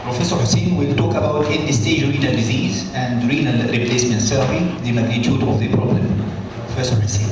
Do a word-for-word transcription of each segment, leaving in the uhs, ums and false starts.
Professor Hussein will talk about end-stage renal disease and renal replacement therapy, the magnitude of the problem. Professor Hussein.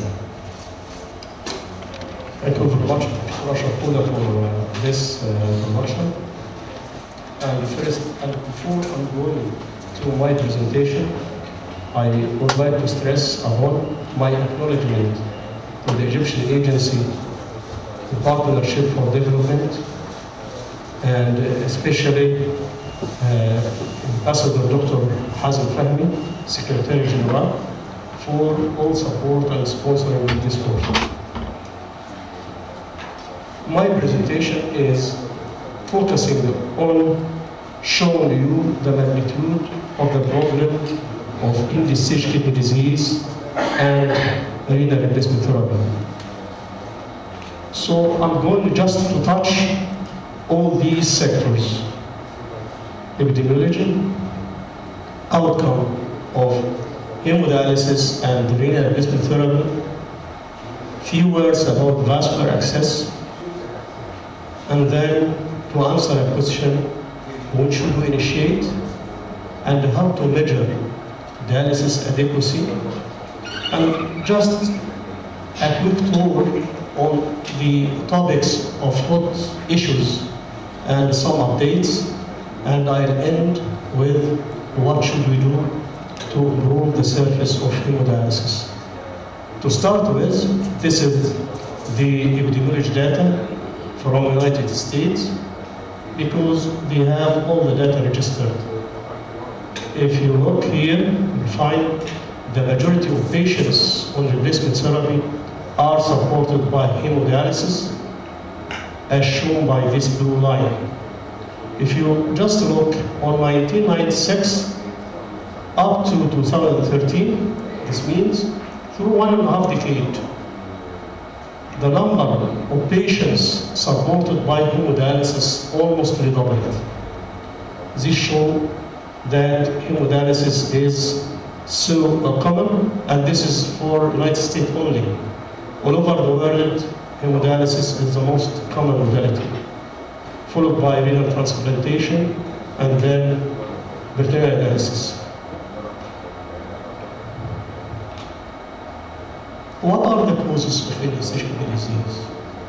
Thank you very much, Professor Sheashaa, for uh, this uh, introduction. And first, and before I'm going to my presentation, I would like to stress upon my acknowledgement to the Egyptian Agency, the Partnership for Development, and especially uh, Ambassador Doctor Hazem Fahmy, Secretary General, for all support and sponsoring this course. My presentation is focusing on showing you the magnitude of the problem of end-stage kidney disease and renal replacement therapy. So I'm going just to touch all these sectors: epidemiology, outcome of hemodialysis and renal replacement therapy, few words about vascular access, and then to answer a question, when should we initiate and how to measure dialysis adequacy, and just a quick tour on the topics of hot issues and some updates, and I'll end with what should we do to improve the service of hemodialysis. To start with, this is the epidemiology data from the United States, because they have all the data registered. If you look here, you find the majority of patients on replacement therapy are supported by hemodialysis, as shown by this blue line. If you just look on nineteen ninety-six up to two thousand thirteen, this means through one and a half decade, the number of patients supported by hemodialysis almost redoubled. This shows that hemodialysis is so common, and this is for United States only. All over the world, hemodialysis is the most common modality, followed by renal transplantation, and then peritoneal dialysis. What are the causes of end-stage kidney disease?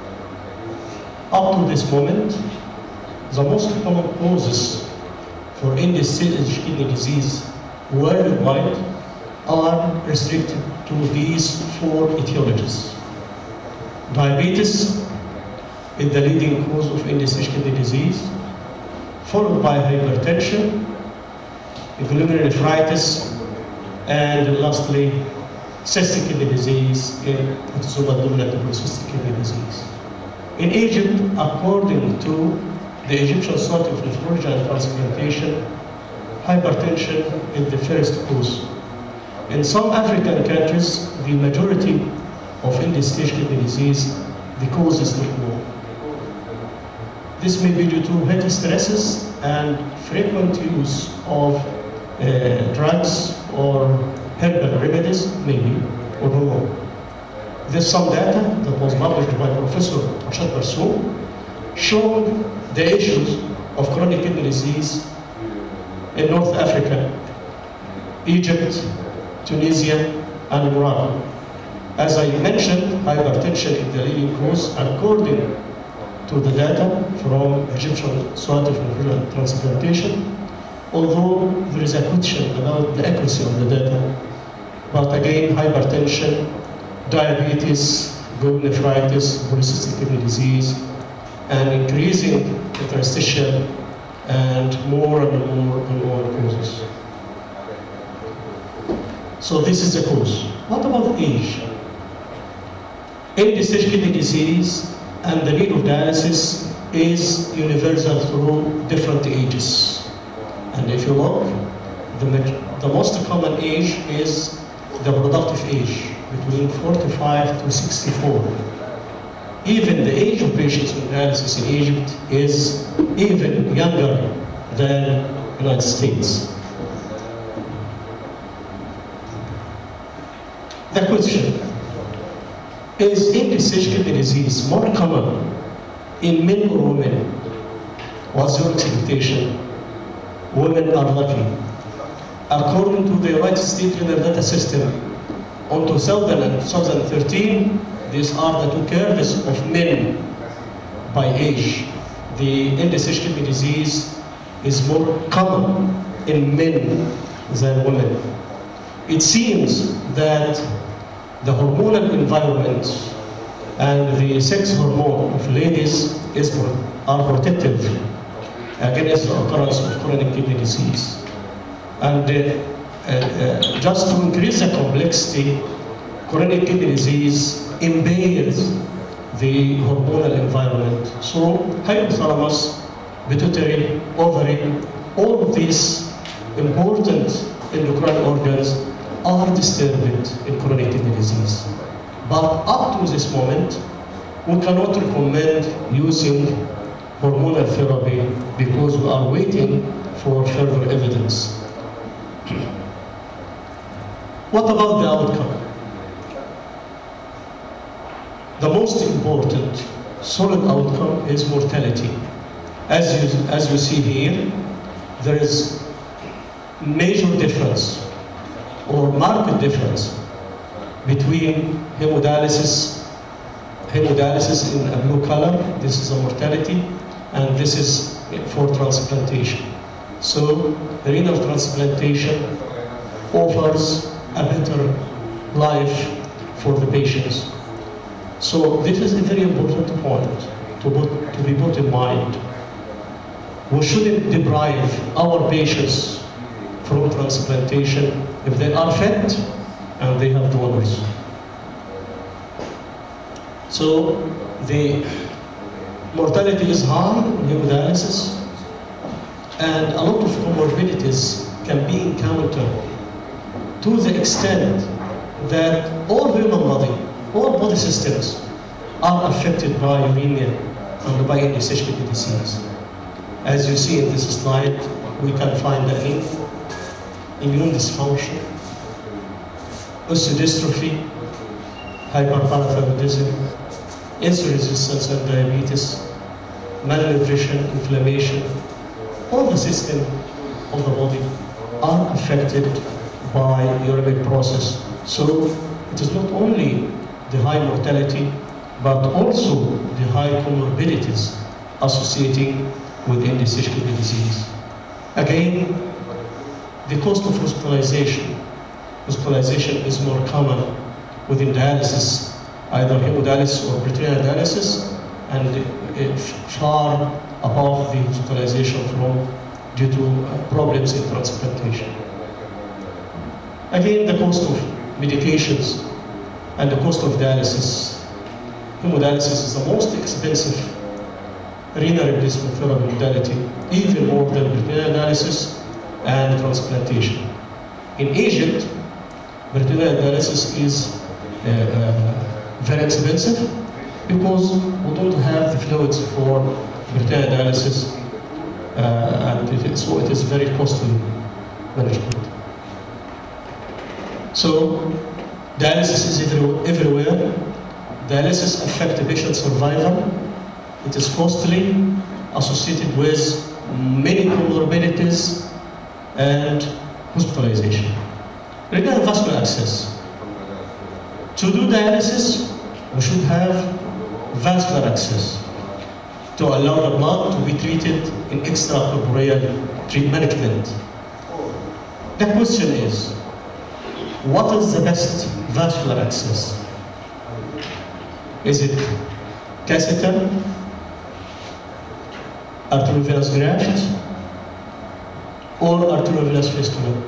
Up to this moment, the most common causes for end-stage kidney disease worldwide are restricted to these four etiologies. Diabetes is the leading cause of end-stage kidney disease, followed by hypertension, glomerulonephritis, and lastly, cystic kidney disease in autosomal dominant polycystic kidney disease. In Egypt, according to the Egyptian Society of Nephrology and Transplantation, hypertension is the first cause. In some African countries, the majority of end-stage kidney disease, the cause is not known. This may be due to health stresses and frequent use of uh, drugs or herbal remedies, maybe, or hormone. There's some data that was published by Professor Rashad Barsoum showing the issues of chronic kidney disease in North Africa, Egypt, Tunisia, and Morocco. As I mentioned, hypertension is the leading cause according to the data from Egyptian Society of Nephrology and Transplantation, although there is a question about the accuracy of the data. But again, hypertension, diabetes, glomerulonephritis, polycystic kidney disease, and increasing interstitial and more and more and more causes. So this is the cause. What about age? End-stage kidney disease and the need of dialysis is universal through different ages. And if you look, the, the most common age is the productive age, between forty-five to sixty-four. Even the age of patients with dialysis in Egypt is even younger than the United States. The question, is end-stage kidney disease more common in men or women? What's your expectation? women are lucky. According to the United States Renal Data System, on two thousand and twenty thirteen, these are the two curves of men by age. The end-stage kidney disease is more common in men than women. It seems that the hormonal environment and the sex hormone of ladies is, are protective against the occurrence of chronic kidney disease. And uh, uh, uh, just to increase the complexity, chronic kidney disease impairs the hormonal environment. So hypothalamus, pituitary, ovary, all of these important endocrine organs are disturbed in chronic kidney disease. But up to this moment, we cannot recommend using hormonal therapy because we are waiting for further evidence. What about the outcome? The most important solid outcome is mortality. As you, as you see here, there is major difference or marked difference between hemodialysis, hemodialysis in a blue color, this is a mortality, and this is for transplantation. So renal transplantation offers a better life for the patients. So this is a very important point to, put, to be put in mind. We shouldn't deprive our patients from transplantation if they are fit and they have donors. So the mortality is high in hemodialysis, and a lot of comorbidities can be encountered to the extent that all human body, all body systems are affected by anemia and by end-stage kidney disease. As you see in this slide, we can find the anemia, immune dysfunction, osteodystrophy, hyperparathyroidism, insulin resistance and diabetes, malnutrition, inflammation. All the systems of the body are affected by uremic process. So it is not only the high mortality, but also the high comorbidities associating with end-stage kidney disease. Again, the cost of hospitalization. Hospitalization is more common within dialysis, either hemodialysis or peritoneal dialysis, and uh, far above the hospitalization from due to uh, problems in transplantation. Again, the cost of medications and the cost of dialysis. Hemodialysis is the most expensive renal replacement therapy modality, even more than peritoneal dialysis and transplantation. In Egypt, peritoneal dialysis is uh, uh, very expensive because we don't have the fluids for peritoneal dialysis, uh, and it is, so it is very costly management. So dialysis is everywhere. Dialysis affects patient survival. It is costly, associated with many comorbidities and hospitalization. Regarding vascular access, to do dialysis, we should have vascular access to allow the blood to be treated in extracorporeal treatment management. The question is, what is the best vascular access? Is it catheter, arteriovenous graft, or arteriovenous fistula?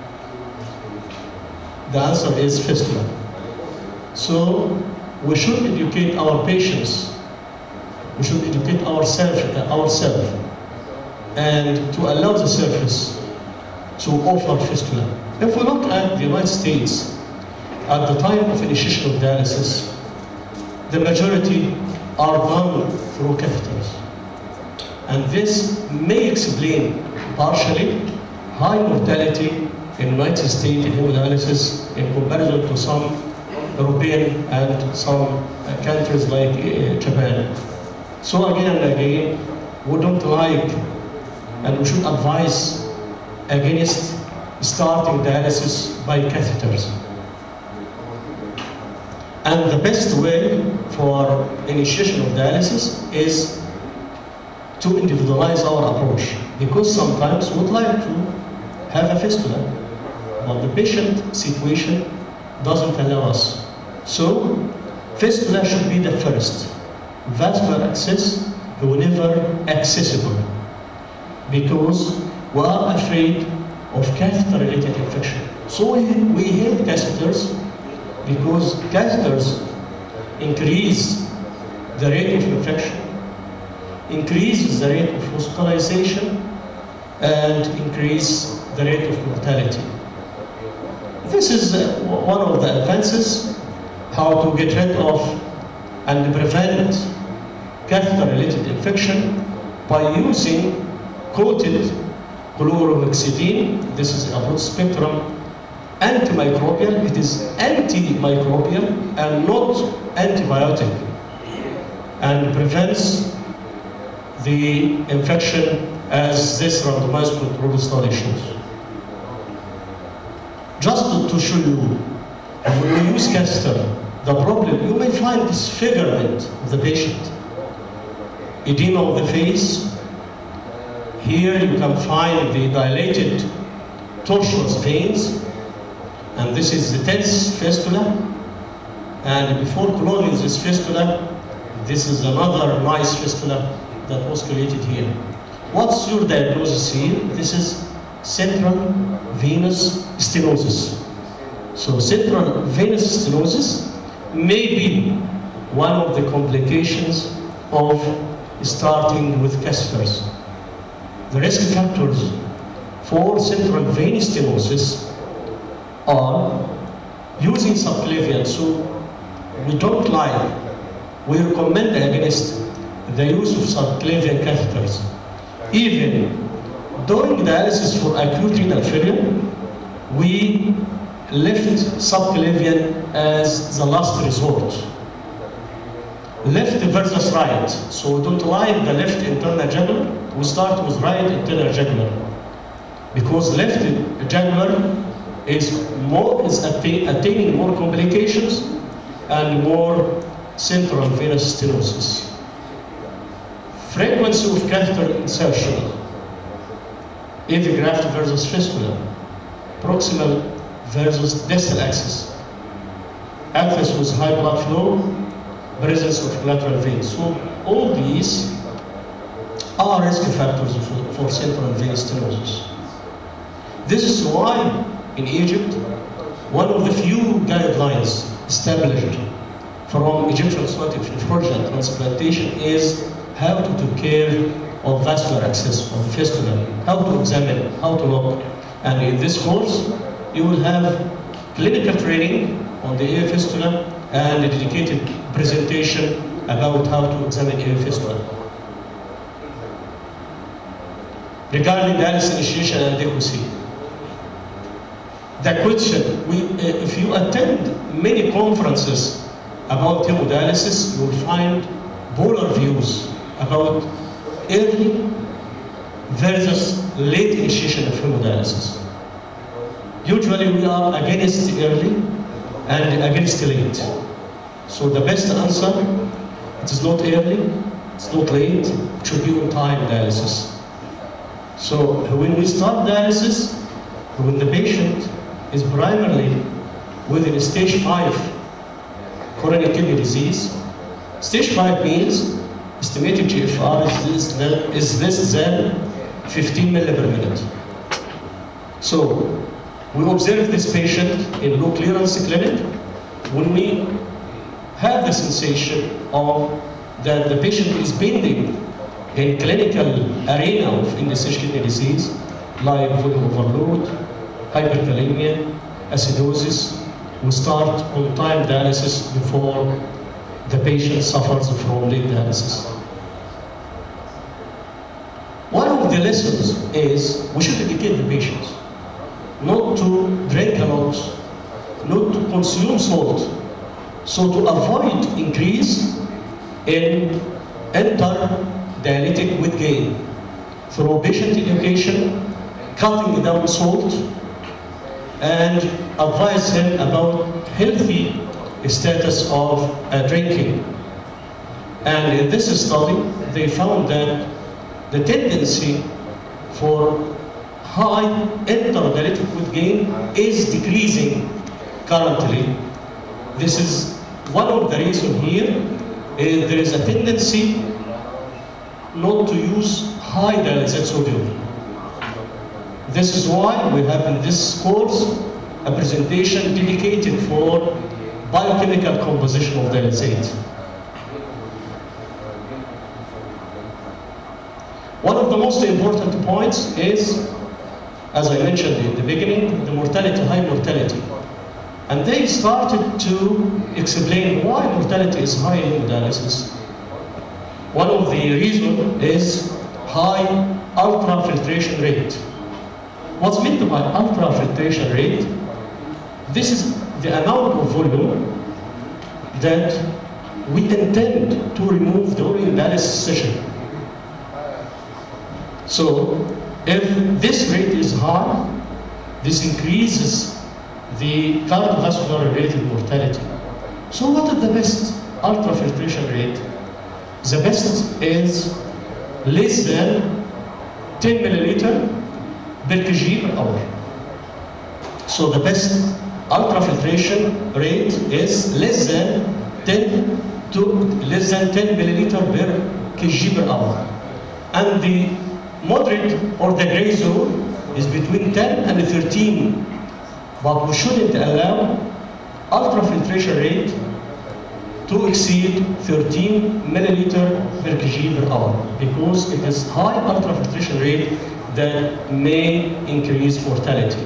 The answer is fistula. So we should educate our patients, we should educate ourselves, ourselves and to allow the service to offer fistula. If we look at the United States, at the time of initiation of dialysis, the majority are done through catheters. And this may explain partially high mortality in the United States in hemodialysis in comparison to some European and some countries like uh, Japan. So again and again, we don't like, and we should advise against starting dialysis by catheters. And the best way for initiation of dialysis is to individualize our approach, because sometimes we would like to have a fistula, but the patient situation doesn't allow us. So, fistula should be the first. Vascular access whenever accessible, because we are afraid of catheter-related infection. So we, we hate catheters because catheters increase the rate of infection, increases the rate of hospitalization, and increase the rate of mortality. This is uh, one of the advances, how to get rid of and prevent catheter-related infection by using coated chlorhexidine. This is a broad spectrum antimicrobial. It is antimicrobial and not antibiotic, and prevents the infection as this randomized controlled study shows. Just to, to show you, when we use catheter, the problem, you may find disfigurement of the patient, edema of the face. Here you can find the dilated tortuous veins, and this is the tenth fistula. And before closing this fistula, this is another nice fistula that was created here. What's your diagnosis here? This is central venous stenosis. So central venous stenosis may be one of the complications of starting with catheters. The risk factors for central venous stenosis are using subclavian. So we don't like, we recommend against the use of subclavian catheters. Even during dialysis for acute renal failure, we left subclavian as the last resort. Left versus right. So we don't like the left internal jugular, we start with right internal jugular. Because left jugular is more is attain, attaining more complications and more central venous stenosis. Frequency of catheter insertion, A V graft versus fistula, proximal versus distal axis, axis with high blood flow, presence of collateral veins. So all these are risk factors for, for central venous stenosis. This is why in Egypt, one of the few guidelines established from Egyptian Society of Nephrology and Transplantation is how to take care of vascular access of the fistula, how to examine, how to look. And in this course, you will have clinical training on the A V fistula and a dedicated presentation about how to examine A V fistula. Regarding dialysis initiation and adequacy, the question, we, uh, if you attend many conferences about hemodialysis, you will find polar views about early versus late initiation of hemodialysis. Usually we are against early and against late. So the best answer, it is not early, it's not late, it should be on time dialysis. So when we start dialysis, when the patient is primarily within stage five coronary kidney disease, stage five means estimated G F R is less, is less than fifteen milli per minute. So we observe this patient in low clearance clinic. When we have the sensation of that the patient is bending in clinical arena of end-stage kidney disease, like volume overload, hyperkalemia, acidosis, we start on time dialysis before the patient suffers from late dialysis. One of the lessons is we should educate the patients not to drink a lot, not to consume salt, so to avoid increase in interdialytic weight gain. Through patient education, cutting down salt, and advise him about healthy status of uh, drinking. And in this study, they found that the tendency for high intramodatic weight gain is decreasing currently. This is one of the reasons here. Is there is a tendency not to use high dialysate sodium. This is why we have in this course a presentation dedicated for biochemical composition of dialysate. One of the most important points is, as I mentioned in the beginning, the mortality, high mortality. And they started to explain why mortality is high in hemodialysis. One of the reasons is high ultrafiltration rate. What's meant by ultrafiltration rate? This is the amount of volume that we intend to remove during dialysis session. So, if this rate is high, this increases the cardiovascular related mortality. So what is the best ultrafiltration rate? The best is less than ten milliliter per kg per hour. So the best ultrafiltration rate is less than ten to less than ten milliliter per kg per hour. And the moderate or the gray zone is between ten and thirteen. But we shouldn't allow ultrafiltration rate to exceed thirteen milliliter per kg per hour, because it is high ultrafiltration rate that may increase mortality.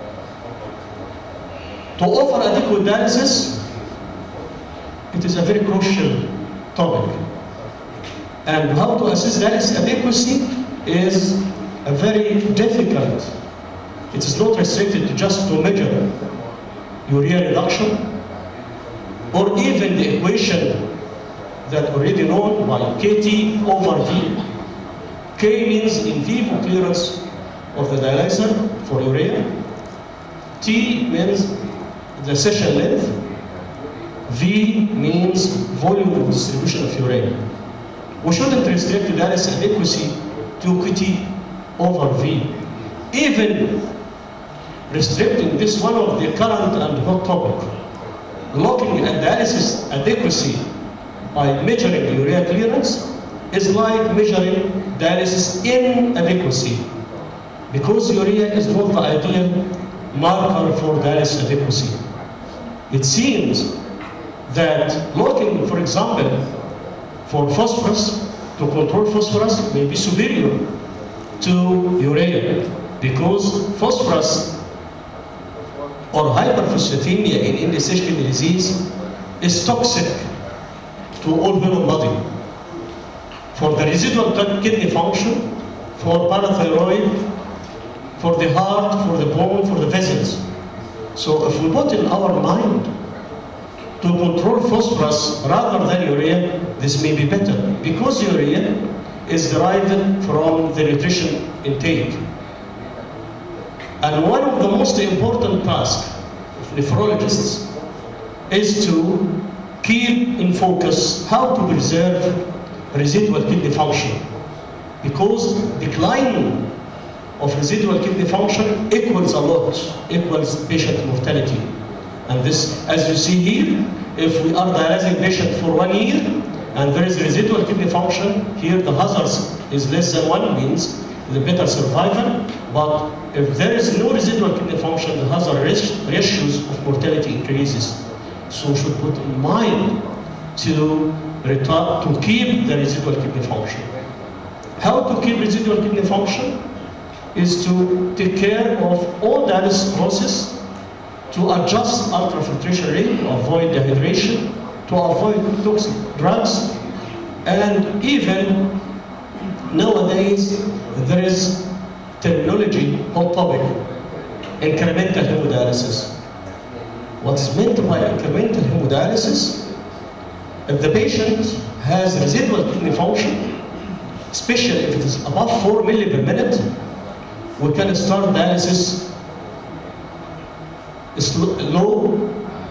To offer adequate dialysis, it is a very crucial topic. And how to assess dialysis adequacy is a very difficult. It is not restricted to just to measure urea reduction, or even the equation that already known by K T over V. K means in vivo clearance of the dialyzer for urea. T means the session length. V means volume of distribution of urea. We shouldn't restrict dialysis adequacy to K T over V. Even restricting this one of the current and hot topic. Looking at dialysis adequacy by measuring urea clearance is like measuring dialysis inadequacy, because urea is not the ideal marker for dialysis adequacy. It seems that looking, for example, for phosphorus, to control phosphorus may be superior to urea, because phosphorus or hyperphosphatemia in end-stage kidney disease is toxic to all human body. For the residual kidney function, for parathyroid, for the heart, for the bone, for the vessels. So if we put in our mind to control phosphorus rather than urea, this may be better, because urea is derived from the nutrition intake. And one of the most important tasks of nephrologists is to keep in focus how to preserve residual kidney function, because decline of residual kidney function equals a lot, equals patient mortality. And this, as you see here, if we are dialyzing patient for one year and there is residual kidney function, here the hazard is less than one, means the better survival. But if there is no residual kidney function, the hazard ratios of mortality increases. So we should put in mind to retard, to keep the residual kidney function. How to keep residual kidney function is to take care of all dialysis process, to adjust ultrafiltration rate, to avoid dehydration, to avoid toxic drugs, and even nowadays there is terminology, hot topic, incremental hemodialysis. What is meant by incremental hemodialysis? If the patient has residual kidney function, especially if it is above four milli per minute, we can start dialysis low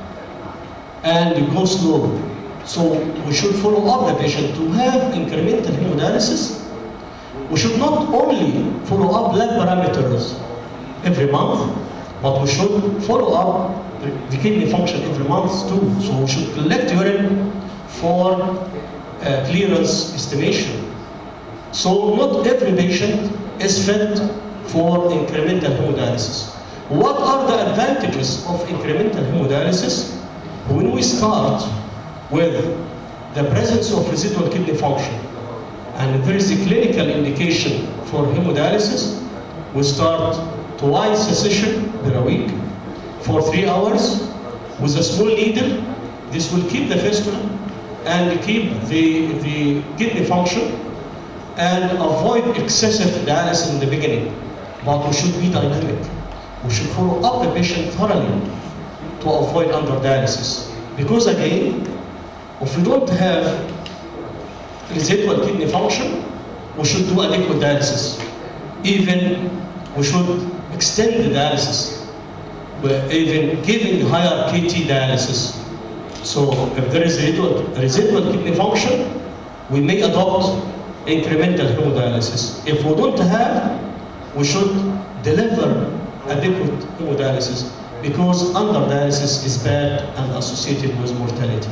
and go slow. So we should follow up the patient to have incremental hemodialysis. We should not only follow up blood parameters every month, but we should follow up the kidney function every month too. So we should collect urine for uh, clearance estimation. So not every patient is fit for incremental hemodialysis. What are the advantages of incremental hemodialysis? When we start with the presence of residual kidney function, and there is a clinical indication for hemodialysis, we start twice a session per week for three hours with a small needle. This will keep the fistula and keep the, the kidney function and avoid excessive dialysis in the beginning. But we should be dynamic. We should follow up the patient thoroughly to avoid underdialysis. Because again, if we don't have residual kidney function, we should do adequate dialysis. Even we should extend the dialysis, we're even giving higher K T dialysis. So if there is residual, residual kidney function, we may adopt incremental hemodialysis. If we don't have, we should deliver adequate hemodialysis, because underdialysis is bad and associated with mortality.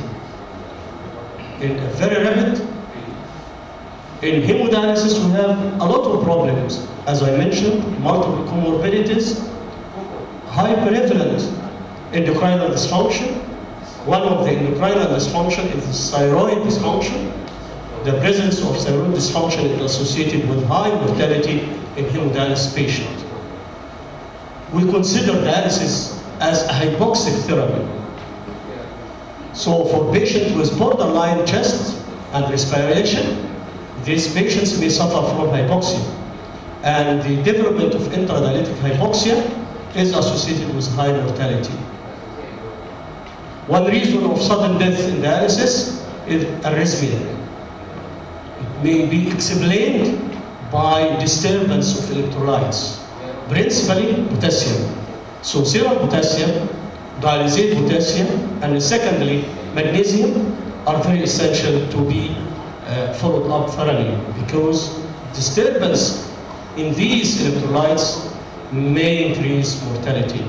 In a very rapid, in hemodialysis we have a lot of problems. As I mentioned, multiple comorbidities, high prevalent endocrinal dysfunction. One of the endocrinal dysfunction is thyroid dysfunction. The presence of thyroid dysfunction is associated with high mortality in hemodialysis patients. We consider dialysis as a hypoxic therapy. So for patients with borderline chest and respiration, these patients may suffer from hypoxia. And the development of intradialytic hypoxia is associated with high mortality. One reason of sudden death in dialysis is arrhythmia. It may be explained by disturbance of electrolytes, principally potassium. So serum potassium, dialysate potassium, and secondly, magnesium are very essential to be uh, followed up thoroughly, because disturbance in these electrolytes may increase mortality.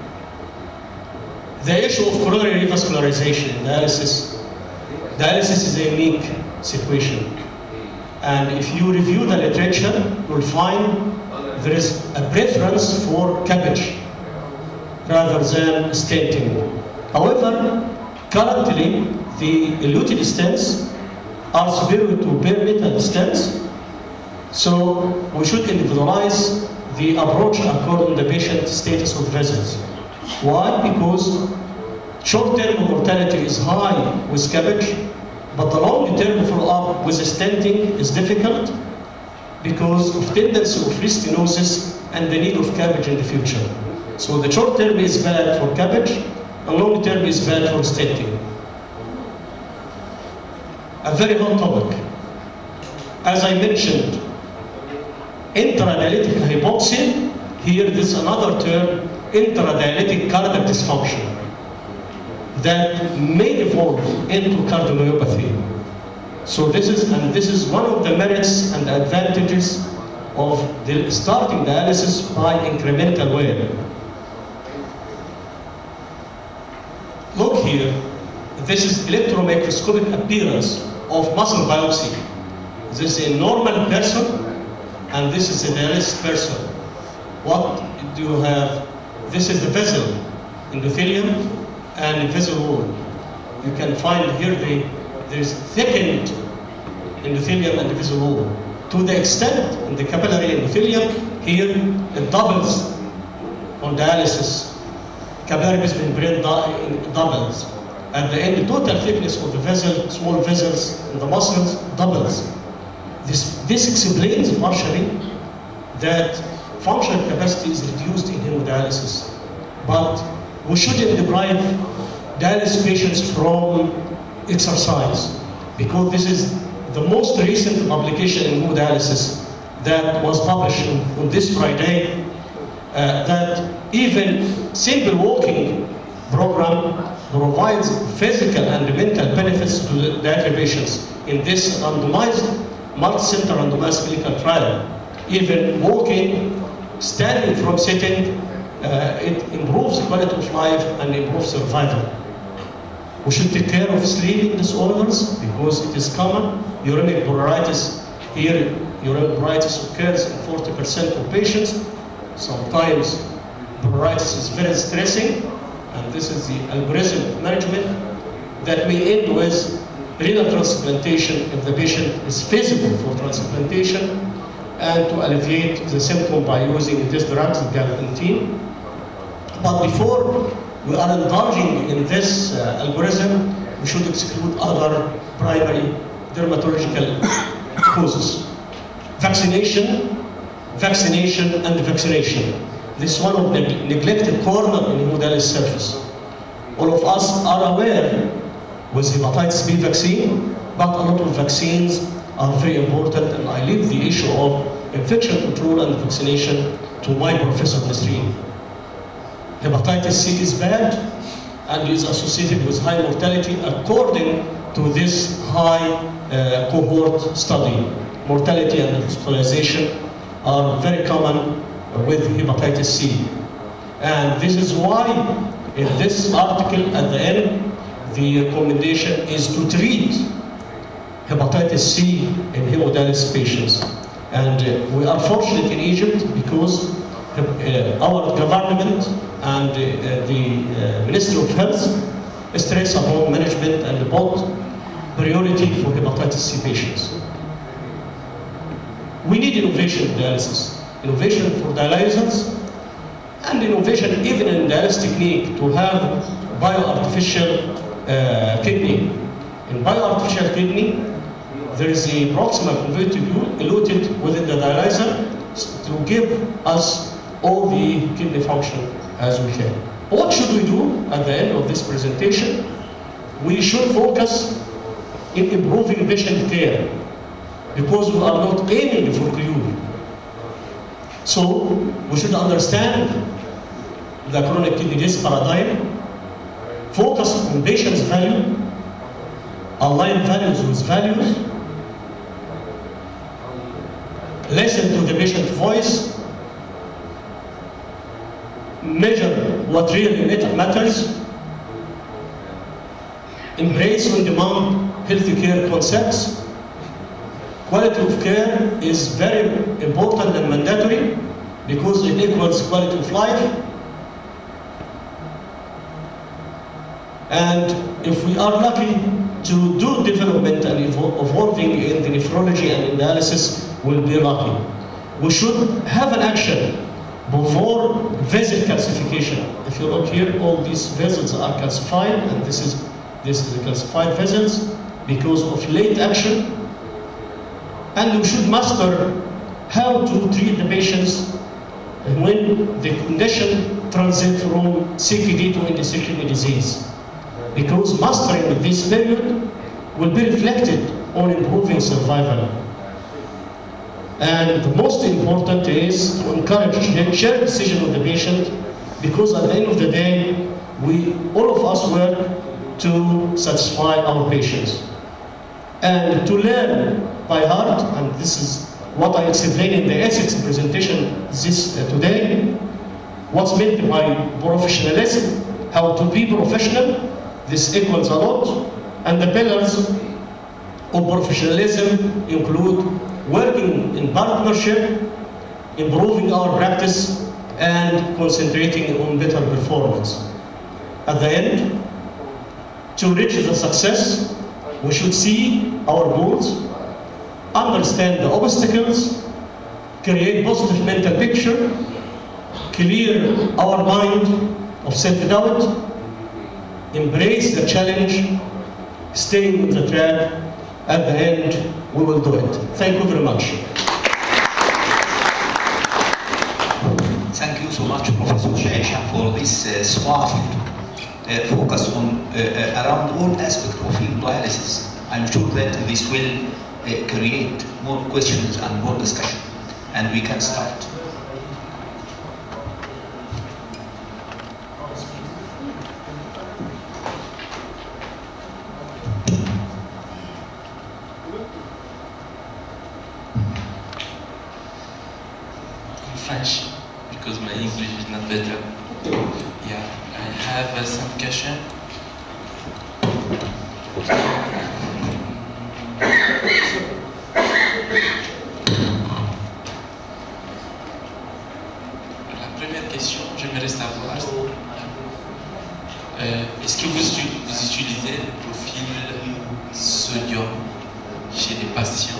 The issue of coronary revascularization in dialysis, dialysis is a unique situation. And if you review the literature, you'll find there is a preference for cabbage rather than stenting. However, currently, the eluted stents are superior to bare metal stents, so we should individualize the approach according to the patient status of vessels. Why? Because short-term mortality is high with cabbage, but the long-term follow-up with stenting is difficult because of tendency of restenosis and the need of cabbage in the future. So the short-term is bad for cabbage, and long-term is bad for stenting. A very hot topic. As I mentioned, intradialytic hypoxia, here this is another term, intradialytic cardiac dysfunction, that may evolve into cardiomyopathy. So this is, and this is one of the merits and advantages of the starting dialysis by incremental way. Look here, this is electromicroscopic appearance of muscle biopsy. This is a normal person, and this is a dialysis person. What do you have? This is the vessel, endothelium, and the vessel wall. You can find here the there's thickened endothelium and the vessel wall. To the extent in the capillary endothelium, here it doubles on dialysis. Capillary basement membrane doubles. At the end, the total thickness of the vessel, small vessels in the muscles, doubles. This, this explains partially that functional capacity is reduced in hemodialysis. But we shouldn't deprive dialysis patients from exercise, because this is the most recent publication in hemodialysis that was published on, on this Friday, uh, that even simple walking program provides physical and mental benefits to the diabetic patients. In this randomized, multi-center randomized clinical trial, even walking, standing from sitting, uh, it improves quality of life and improves survival. We should take care of sleeping disorders because it is common. Urinary pruritus, here urinary pruritus occurs in forty percent of patients. Sometimes pruritus is very stressing, and this is the algorithm of management that may end with renal transplantation if the patient is feasible for transplantation, and to alleviate the symptom by using this drug, gabapentin. But before we are indulging in this uh, algorithm, we should exclude other primary dermatological causes. Vaccination, vaccination, and vaccination. This is one of the neglected corner in hemodialysis service. All of us are aware with hepatitis B vaccine, but a lot of vaccines are very important, and I leave the issue of infection control and vaccination to my Professor Nesrene. Hepatitis C is bad and is associated with high mortality according to this high uh, cohort study. Mortality and hospitalization are very common with hepatitis C. And this is why in this article at the end, the recommendation is to treat hepatitis C in hemodialysis patients. And uh, we are fortunate in Egypt because uh, our government and uh, the uh, Ministry of Health stress upon management and both priority for hepatitis C patients. We need innovation in dialysis, innovation for dialyzers, and innovation even in dialysis technique to have bioartificial uh, kidney. In bioartificial kidney, there is a proximal convoluted eluted within the dialyzer to give us all the kidney function as we can. What should we do at the end of this presentation? We should focus in improving patient care because we are not aiming for cure. So we should understand the chronic kidney disease paradigm, focus on patient's value, align values with values, listen to the patient voice, measure what really matters, embrace on-demand healthcare concepts. Quality of care is very important and mandatory because it equals quality of life. And if we are lucky to do development and evolving in the nephrology and in dialysis, we'll be lucky. We should have an action before vessel calcification. If you look here, all these vessels are calcified, and this is this is the calcified vessels because of late action. And we should master how to treat the patients when the condition transits from C K D to end-stage kidney disease. Because mastering this period will be reflected on improving survival. And the most important is to encourage shared decision with the patient, because at the end of the day, we, all of us work to satisfy our patients. And to learn by heart, and this is what I explained in the ethics presentation this uh, today, what's meant by professionalism, how to be professional, this equals a lot, and the pillars of professionalism include working in partnership, improving our practice, and concentrating on better performance. At the end, to reach the success, we should see our goals, understand the obstacles, create positive mental picture, clear our mind of self-doubt, embrace the challenge, stay on the track. At the end, we will do it. Thank you very much. Thank you so much, Professor Sheashaa, for this uh, smart uh, focus on uh, uh, around all aspects of hemodialysis. I'm sure that this will uh, create more questions and more discussion. and we can start. French, because my English is not better. Yeah, I have uh, some question. La première question, j'aimerais savoir, euh, est-ce que vous, vous utilisez le profil sodium chez les patients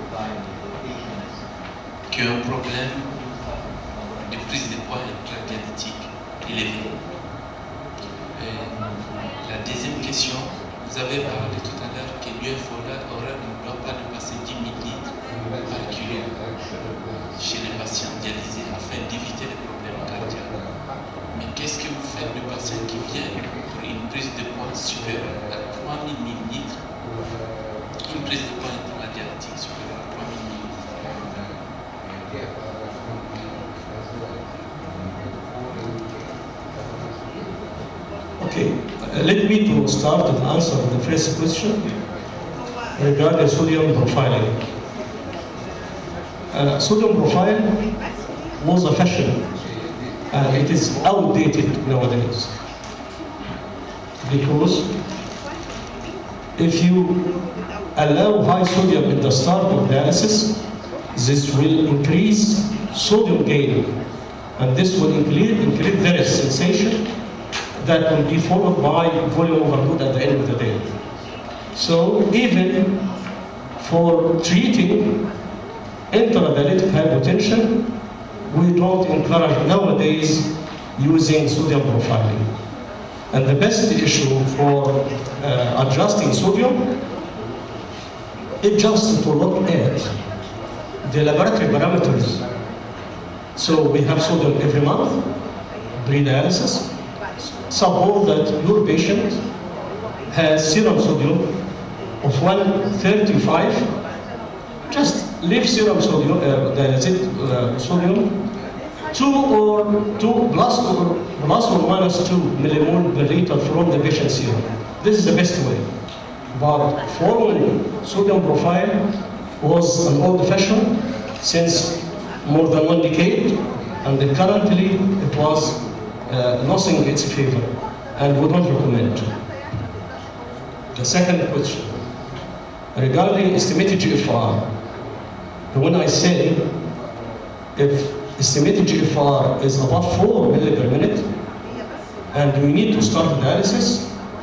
qui ont un problème de prise de poids intradiabétique élevé? Et la deuxième question, vous avez parlé tout à l'heure que l'U F horaire ne doit pas dépasser dix mille litres par kilo chez les patients dialysés afin d'éviter les problèmes cardiaques. Mais qu'est-ce que vous faites de patients qui viennent pour une prise de poids supérieure à trois mille millilitres, une prise de poids intradiabétique supérieure à trois mille millilitres? Okay, uh, let me to start and answer the first question regarding sodium profiling. Uh, sodium profile was a fashion and it is outdated nowadays, because if you allow high sodium in the start of dialysis, this will increase sodium gain, and this will increase, increase there is sensation that will be followed by volume overload at the end of the day. So even for treating intradialytic hypotension, we don't encourage nowadays using sodium profiling. And the best issue for uh, adjusting sodium is just to look at the laboratory parameters. So we have sodium every month, pre-dialysis. Suppose that your patient has serum sodium of one thirty-five, just leave serum sodium, uh, dialysate uh, sodium, two or two plus or plus or minus two millimole per liter from the patient's serum. This is the best way. But following sodium profile was an old fashion since more than one decade, and currently it was uh, losing its favor, and we don't recommend. The second question, regarding estimated G F R, when I say if estimated G F R is above four milli per minute, and we need to start dialysis,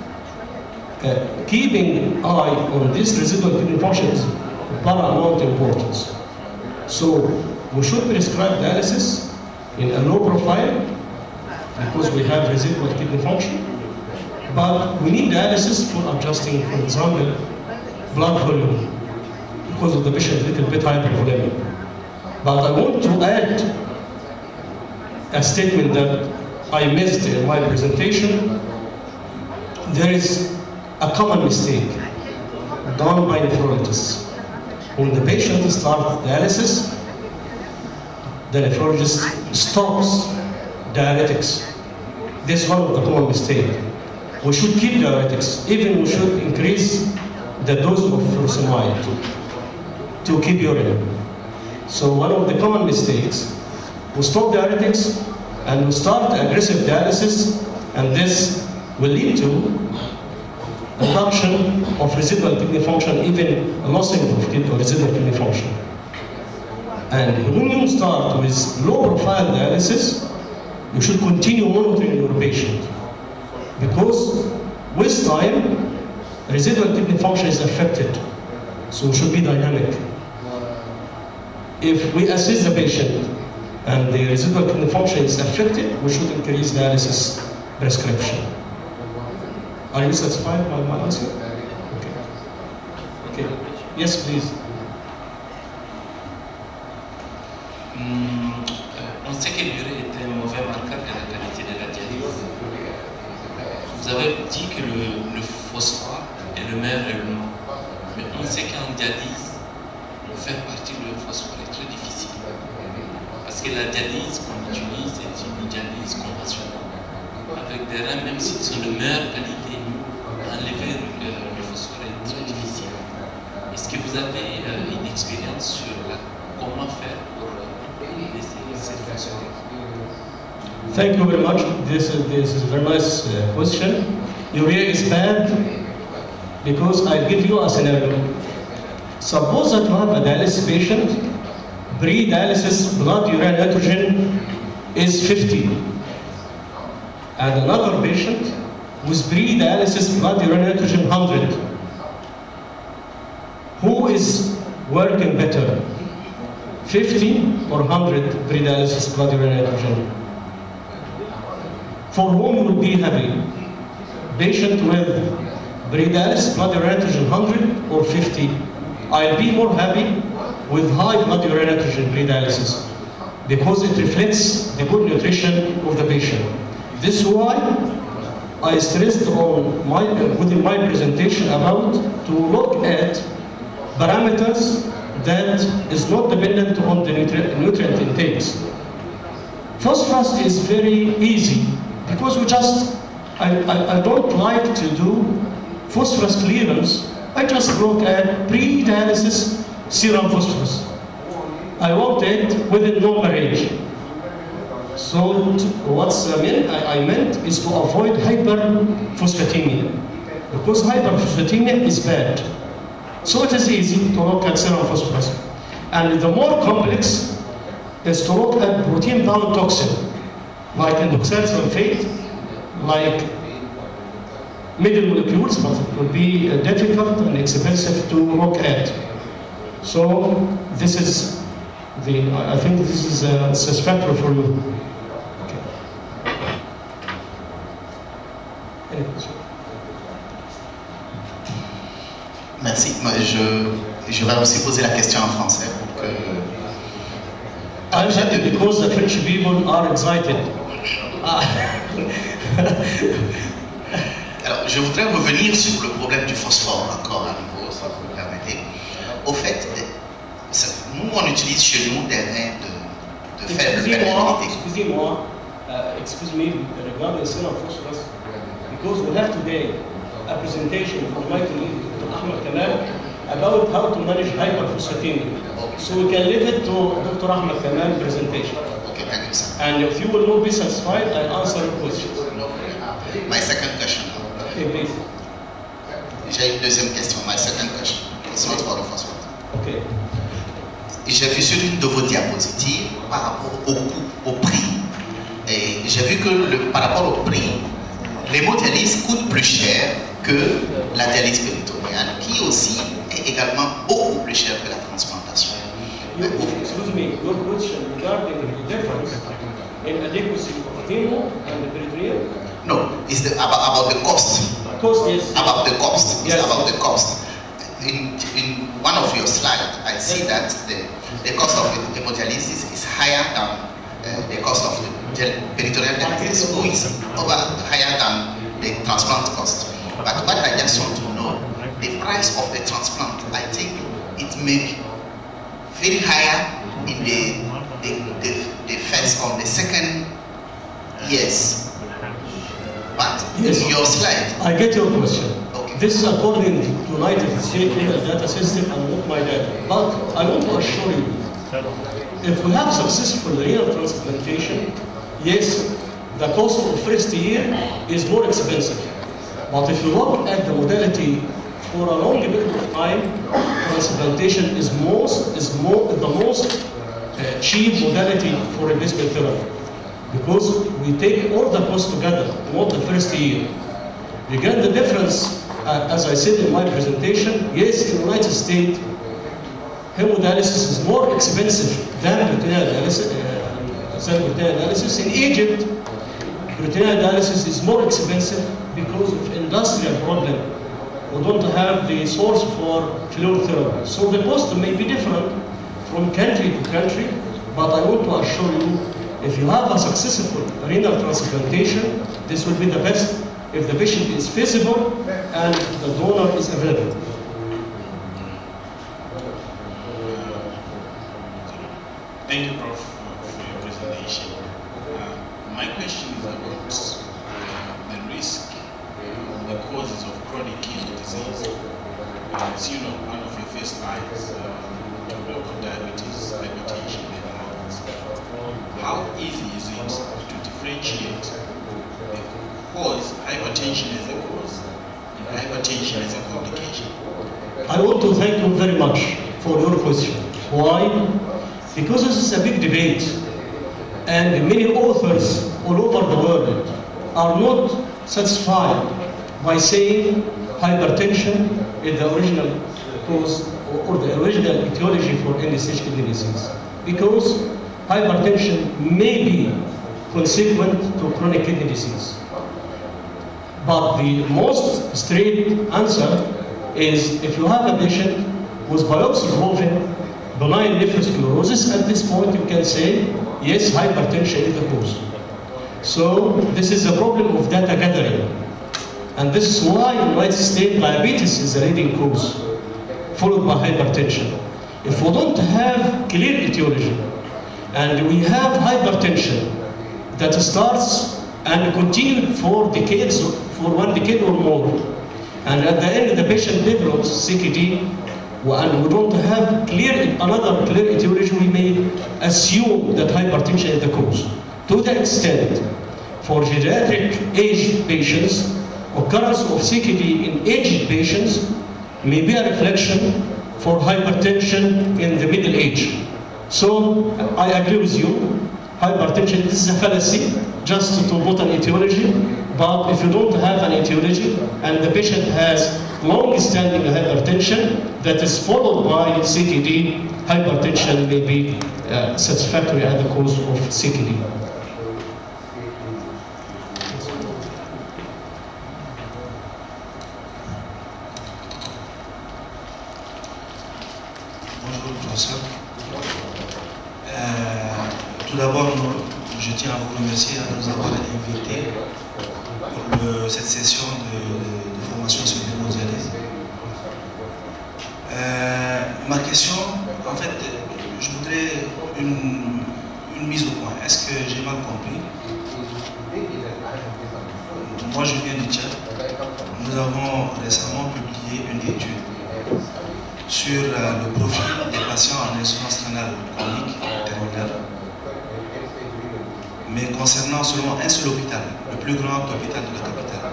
uh, keeping eye on this residual kidney function is paramount importance. So we should prescribe dialysis in a low profile because we have residual kidney function, but we need dialysis for adjusting, for example, blood volume because of the patient a little bit hypervolemic. But I want to add a statement that I missed in my presentation. There is a common mistake done by nephrologists. When the patient starts dialysis, the nephrologist stops diuretics. This is one of the common mistakes. We should keep diuretics, even we should increase the dose of furosemide to keep urine. So one of the common mistakes, we stop diuretics and we start aggressive dialysis, and this will lead to reduction of residual kidney function, even losing of kidney, residual kidney function. And when you start with low profile dialysis, you should continue monitoring your patient, because with time, residual kidney function is affected, so it should be dynamic. If we assess the patient and the residual kidney function is affected, we should increase dialysis prescription. Are you satisfied by my answer? Okay. Okay. Yes, please. Hum, euh, on sait que l'urée est un mauvais marqueur de la qualité de la dialyse. Vous avez dit que le, le phosphore est le meilleur élément, mais on sait qu'en dialyse, faire partie du phosphore est très difficile. que la dialyse qu'on utilise est une dialyse conventionnelle, avec des reins, même s'ils sont de meilleure qualité, enlever le, le phosphore est très difficile. Est-ce que vous avez euh, une expérience sur la, comment faire pour euh, laisser cette phosphore? Thank you very much. This is, this is a very nice uh, question. Urea is bad because I'll give you a scenario. Suppose that you have a dialysis patient, pre-dialysis blood urea nitrogen is fifty. And another patient with pre-dialysis blood urea nitrogen one hundred. Who is working better? fifty or one hundred pre-dialysis blood urea nitrogen? For whom will be happy? Patient with pre-dialysis blood urea nitrogen one hundred or fifty? I'll be more happy with high blood urea nitrogen pre-dialysis because it reflects the good nutrition of the patient. This is why I stressed on my, within my presentation about to look at parameters that is not dependent on the nutri nutrient intakes. Phosphorus is very easy because we just, I, I, I don't like to do phosphorus clearance. I just look at pre-dialysis serum phosphorus. I want it within normal range. So what's I meant, I, I meant is to avoid hyperphosphatemia, because hyperphosphatemia is bad. So it is easy to look at serum phosphorus. And the more complex is to look at protein-bound toxin, like endoxyl sulfate, like middle molecules, but it will be uh, difficult and expensive to look at. So this is the, I think this is a satisfactory for you. Okay. Any question? Merci. Moi, je, je vais aussi poser la question en français pour que... I'm happy because the French people are excited. Alors, je voudrais revenir sur le problème du phosphore encore à nouveau, si vous me permettez. Au fait, nous, on utilise chez nous des reins de, de faible perméabilité. Excusez-moi, uh, excuse me, regarding serum phosphorus, because we have today a presentation from my colleague, Doctor Ahmed Kamal, about how to manage hyperphosphatemia. Okay. So we can leave it to Doctor Ahmed Kamal's presentation. Okay, thank you, sir. And if you will not be satisfied, I'll answer your questions. No. My second question. Okay, please. J'ai une deuxième question. My second question. It's not for the first one. Okay. J'ai vu sur une de vos diapositives par rapport au coût, au prix. Et j'ai vu que le, par rapport au prix, l'hémodialyse coûte plus cher que la dialyse péritonéale, qui aussi est également beaucoup plus cher que la transplantation. You, excuse me, your question regarding the difference in adequacy of hemo and the peritoneal? No, it's the, about, about the cost. Cost, yes. About the cost. It's Yes. about the cost. In, in one of your slides, I see that the, the cost of hemodialysis is higher than uh, the cost of the peritoneal dialysis, who is over higher than the transplant cost. But what I just want to know, the price of the transplant, I think it may be very higher in the, the, the, the first or the second years. But Yes. in your slide, I get your question. Okay. This is according to United States data system and not my data. But I want to assure you, if we have successful renal transplantation, yes, the cost of first year is more expensive. But if you look at the modality for a long period of time, transplantation is most is more the most uh, cheap modality for replacement therapy, because we take all the costs together, not the first year. Again, the difference, uh, as I said in my presentation, yes, in the United States, hemodialysis is more expensive than peritoneal dialysis. Uh, than peritoneal dialysis. In Egypt, peritoneal dialysis is more expensive because of industrial problem. We don't have the source for fluid therapy. So the cost may be different from country to country, but I want to assure you, if you have a successful renal transplantation, this will be the best if the patient is feasible and the donor is available. Thank you, Prof, for your complication. Uh, my question is about uh, the risk, uh, the causes of chronic kidney disease. Uh, as you know, one of your first lines, uh, you talk about diabetes, hypertension, and others. How easy is it to differentiate the cause, hypertension as a cause, and hypertension as a complication? I want to thank you very much for your question. Why? Because this is a big debate, and many authors all over the world are not satisfied by saying hypertension is the original cause or the original etiology for end-stage kidney disease. Because hypertension may be consequent to chronic kidney disease. But the most straight answer is if you have a patient with biopsy-proven benign nephrosclerosis, at this point you can say, yes, hypertension is the cause. So this is a problem of data gathering. And this is why in the United States diabetes is the leading cause, followed by hypertension. If we don't have clear etiology, and we have hypertension that starts and continues for decades, for one decade or more, and at the end the patient develops C K D, and we don't have clear, another clear etiology, we may assume that hypertension is the cause. To the extent, for geriatric aged patients, occurrence of C K D in aged patients may be a reflection for hypertension in the middle age. So I agree with you, hypertension, this is a fallacy, just to put an etiology, but if you don't have an etiology and the patient has long-standing hypertension that is followed by C K D, hypertension may be uh, satisfactory as the cause of C K D. Bonjour, professeur. Euh, tout d'abord, je tiens à vous remercier de nous avoir invités pour le, cette session de, de, de formation sur l'hémodialyse. Euh, ma question, en fait, je voudrais une, une mise au point. Est-ce que j'ai mal compris? Moi, je viens du Tchad. Nous avons récemment publié une étude sur euh, le profil des patients en insuffisance rénale chronique terminale, mais concernant seulement un seul hôpital, le plus grand hôpital de la capitale.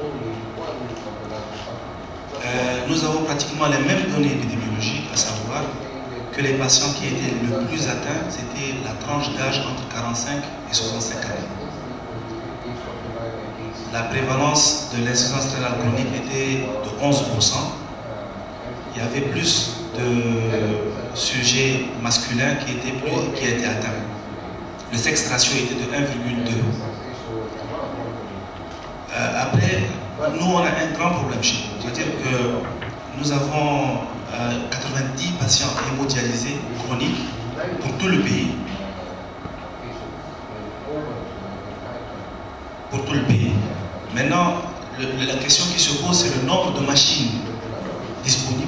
Euh, nous avons pratiquement les mêmes données épidémiologiques, à savoir que les patients qui étaient le plus atteints, c'était la tranche d'âge entre quarante-cinq et soixante-cinq années. La prévalence de l'insuffisance rénale chronique était de onze pour cent. Il y avait plus de sujets masculins qui étaient, plus, qui étaient atteints. Le sexe ratio était de un virgule deux. Euh, après, nous, on a un grand problème chez nous. C'est-à-dire que nous avons euh, quatre-vingt-dix patients hémodialysés chroniques pour tout le pays. Pour tout le pays. Maintenant, le, la question qui se pose, c'est le nombre de machines disponibles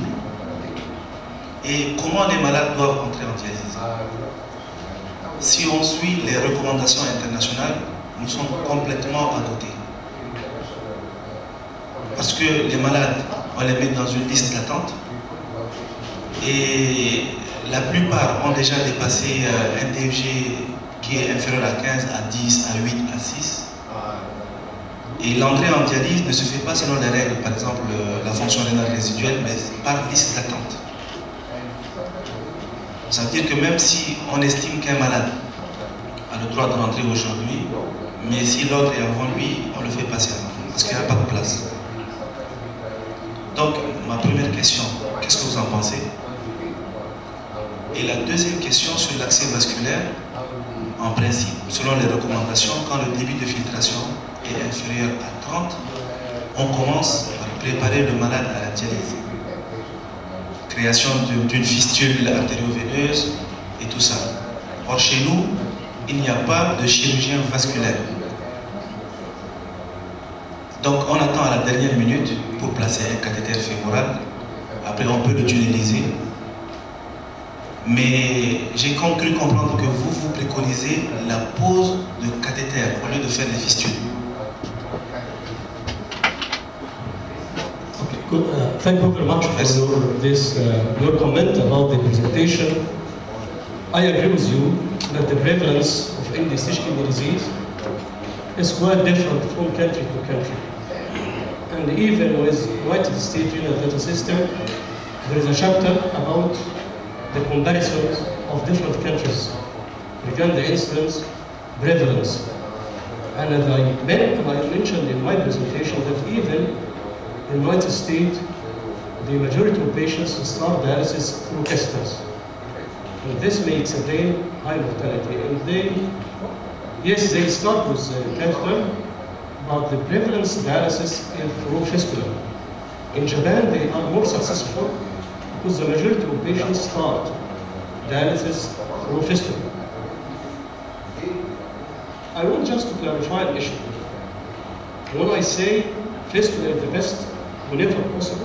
et comment les malades doivent entrer en dialyse. Si on suit les recommandations internationales, nous sommes complètement à côté. Parce que les malades, on les met dans une liste d'attente et la plupart ont déjà dépassé un D F G qui est inférieur à quinze, à dix, à huit, à six. Et l'entrée en dialyse ne se fait pas selon les règles, par exemple la fonction rénale résiduelle, mais par liste d'attente. Ça veut dire que même si on estime qu'un malade a le droit de rentrer aujourd'hui, mais si l'autre est avant lui, on le fait passer avant, parce qu'il n'y a pas de place. Donc, ma première question, qu'est-ce que vous en pensez? Et la deuxième question sur l'accès vasculaire, en principe, selon les recommandations, quand le débit de filtration est inférieur à trente, on commence par préparer le malade à la dialyse. Création d'une fistule artério-veineuse et tout ça. Or, chez nous, il n'y a pas de chirurgien vasculaire. Donc, on attend à la dernière minute pour placer un cathéter fémoral. Après, on peut le tunneliser. Mais j'ai cru comprendre que vous, vous préconisez la pose de cathéter au lieu de faire des fistules. Okay, good. Uh, thank you very much for Yes. your, this, uh, your comment about the presentation. I agree with you that the prevalence of end-stage kidney disease is quite different from country to country. And even with United States renal data system, there is a chapter about the comparisons of different countries regarding the incidence, prevalence. And as I, and I mentioned in my presentation that even in the United States, the majority of patients start dialysis through catheters. And this may explain high mortality. And they, yes, they start with uh, catheter, but the prevalence dialysis is through fistula. In Japan, they are more successful because the majority of patients start dialysis through fistula. I want just to clarify an issue. When I say fistula is the best whenever possible,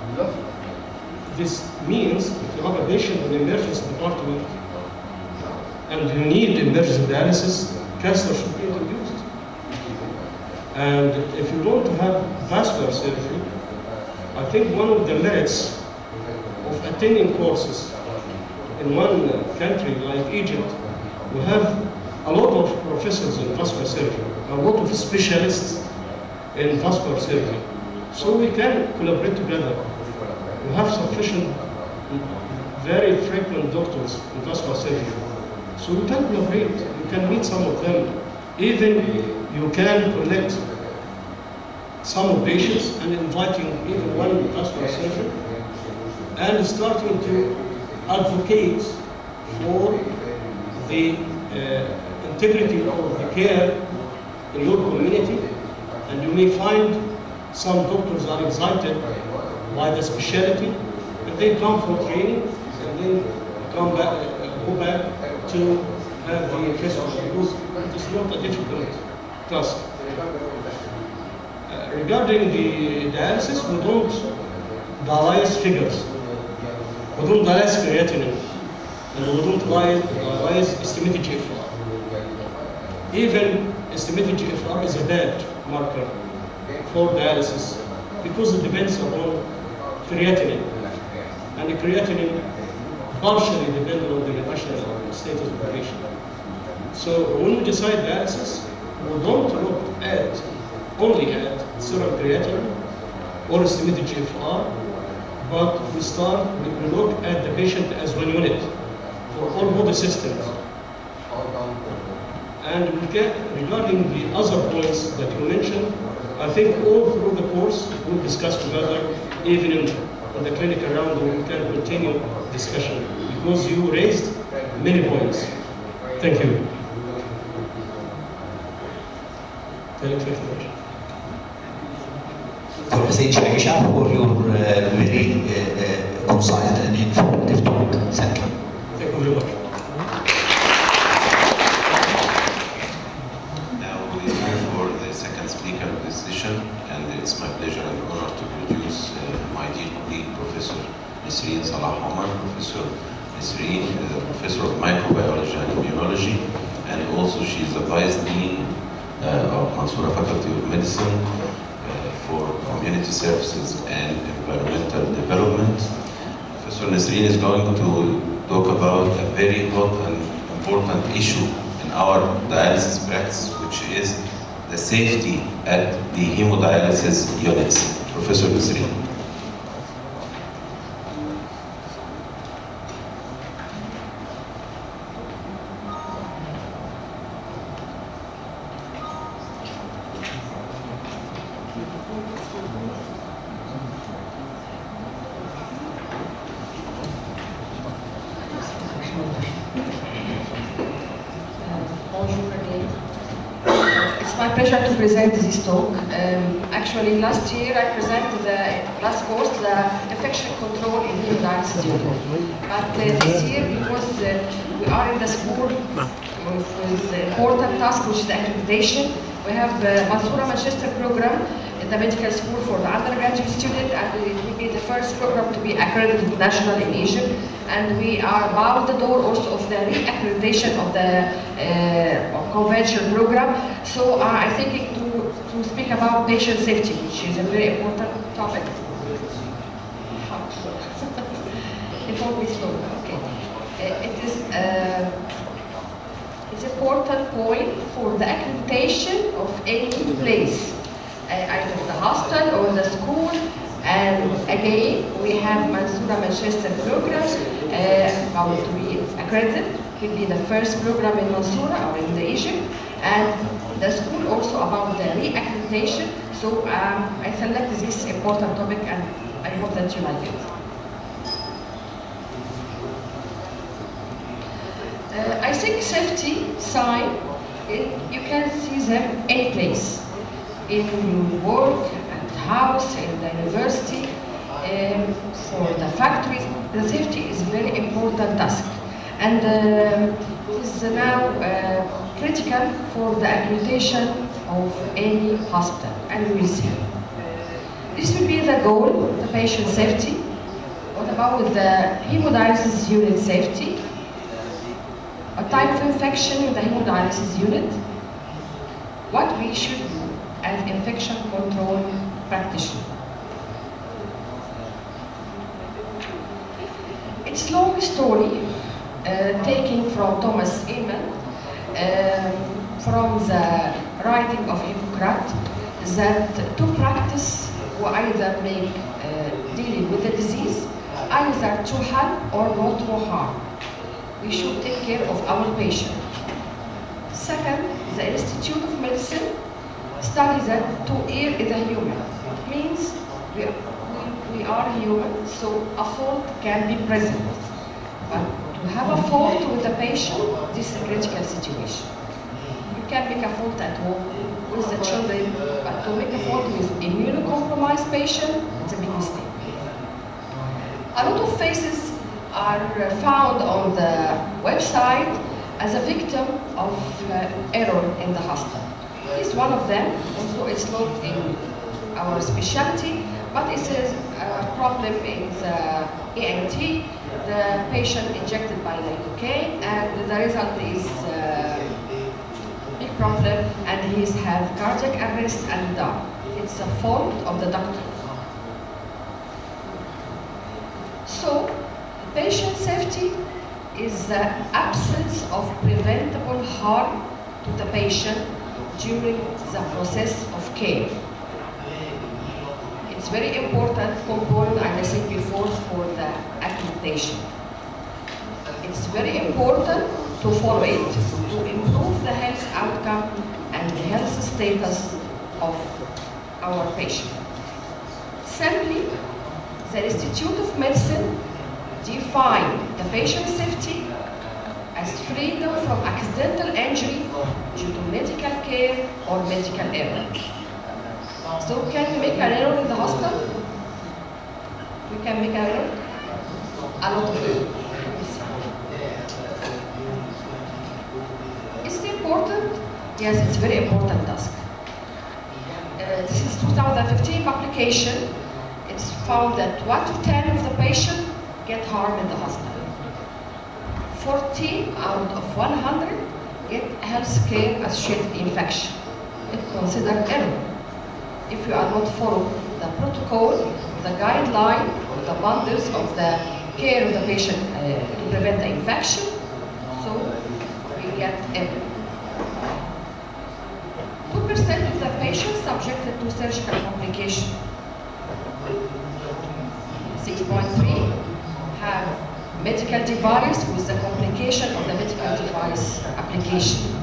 this means if you have a patient in the emergency department and you need emergency dialysis, catheter should be introduced. And if you want to have vascular surgery, I think one of the merits of attending courses in one country like Egypt, we have a lot of professors in vascular surgery, a lot of specialists in vascular surgery. So we can collaborate together. We have sufficient, very frequent doctors in vascular surgery. So we can collaborate, you can meet some of them. Even you can collect some of patients and inviting even one vascular surgeon and starting to advocate for the uh, integrity of the care in your community. And you may find some doctors are excited by the specialty, and they come for training and then come back, uh, go back to have the festival because it is not a difficult task. Uh, regarding the dialysis, we don't dialyze figures. We don't dialyze creatinine, and we don't dialyze estimated G F R. Even estimated G F R is a bad marker for dialysis because it depends upon creatinine, and the creatinine partially depends on the national status of the patient. So when we decide dialysis, we don't look at only at serum creatinine or estimated G F R, but we start, we look at the patient as one unit for all body systems. And we get, regarding the other points that you mentioned, I think all through the course we'll discuss together, even in, in the clinical round, we can continue discussion because you raised many points. Thank you. Thank you very much. For Hussein Sheashaa for your uh, very uh, uh, concise and informative talk. Thank you. Thank you very much. Now we move for the second speaker of this session, and it's my pleasure and honor to introduce uh, my dear colleague, Professor Nesrene Salah Omar. Professor Nesrene is a professor of microbiology and immunology, and also she is the vice dean uh, of Mansoura Faculty of Medicine uh, for Community Services and Environmental Development. Professor Nesrene is going to talk about a very hot and important issue in our dialysis practice, which is the safety at the hemodialysis units. Professor Nesrene. Pleasure to present this talk. Um, actually, last year I presented the last course, the infection control in hemodialysis unit. But uh, this year, because uh, we are in the school with, with the important task, which is accreditation, we have the Mansoura Manchester program in the medical school for the undergraduate student, and it will be the first program to be accredited national in Egypt. and we are about the door also of the re-accreditation of the uh, convention program. So uh, I think to, to speak about patient safety, which is a very important topic. It won't be slow, okay. Uh, it is uh, it's an important point for the accreditation of any place, uh, either the hospital or the school. And again, we have Mansoura Manchester program uh, about to be accredited. It will be the first program in Mansoura or in the Egypt, and the school also about the re-accreditation. So um, I select this important topic, and I hope that you like it. Uh, I think safety sign, it, you can see them any place, in your work, at house, in the university, um, for the factories. The safety is a very important task, and uh, it is now uh, critical for the accreditation of any hospital, and we will see. This will be the goal, the patient safety. What about the hemodialysis unit safety? A type of infection in the hemodialysis unit, what we should do as infection control practitioner. It's a long story, uh, taken from Thomas Eman, uh, from the writing of Hippocrates, that to practice will either make uh, dealing with the disease, either to help or not to harm. We should take care of our patient. Second, the Institute of Medicine studies that to err is a human. It means we are, we, we are human, so a fault can be present. But to have a fault with the patient, this is a critical situation. You can make a fault at home with the children, but to make a fault with immunocompromised patient, it's a big mistake. A lot of faces are found on the website as a victim of uh, error in the hospital. He's one of them. Also, it's not in our specialty, but it's a problem in the E N T. The patient injected by the U K, and the result is a big problem, and he's have cardiac arrest and die. It's a fault of the doctor. So, patient safety is the absence of preventable harm to the patient during the process of care. It's very important component, as I said before, for the accreditation. It's very important to follow it, to improve the health outcome and the health status of our patient. Simply, the Institute of Medicine define the patient safety as freedom from accidental injury due to medical care or medical error. So can we make an error in the hospital? We can make an error? A lot of it. Is it important? Yes, it's a very important task. Uh, this is two thousand fifteen publication. It's found that one to ten of the patient get harm in the hospital. fourteen out of one hundred get health care associated infection. It's considered error. If you are not following the protocol, the guideline, the bundles of the care of the patient uh, to prevent the infection, so we get error. two percent of the patients subjected to surgical complication. six point three have medical device with the complication of the medical device application.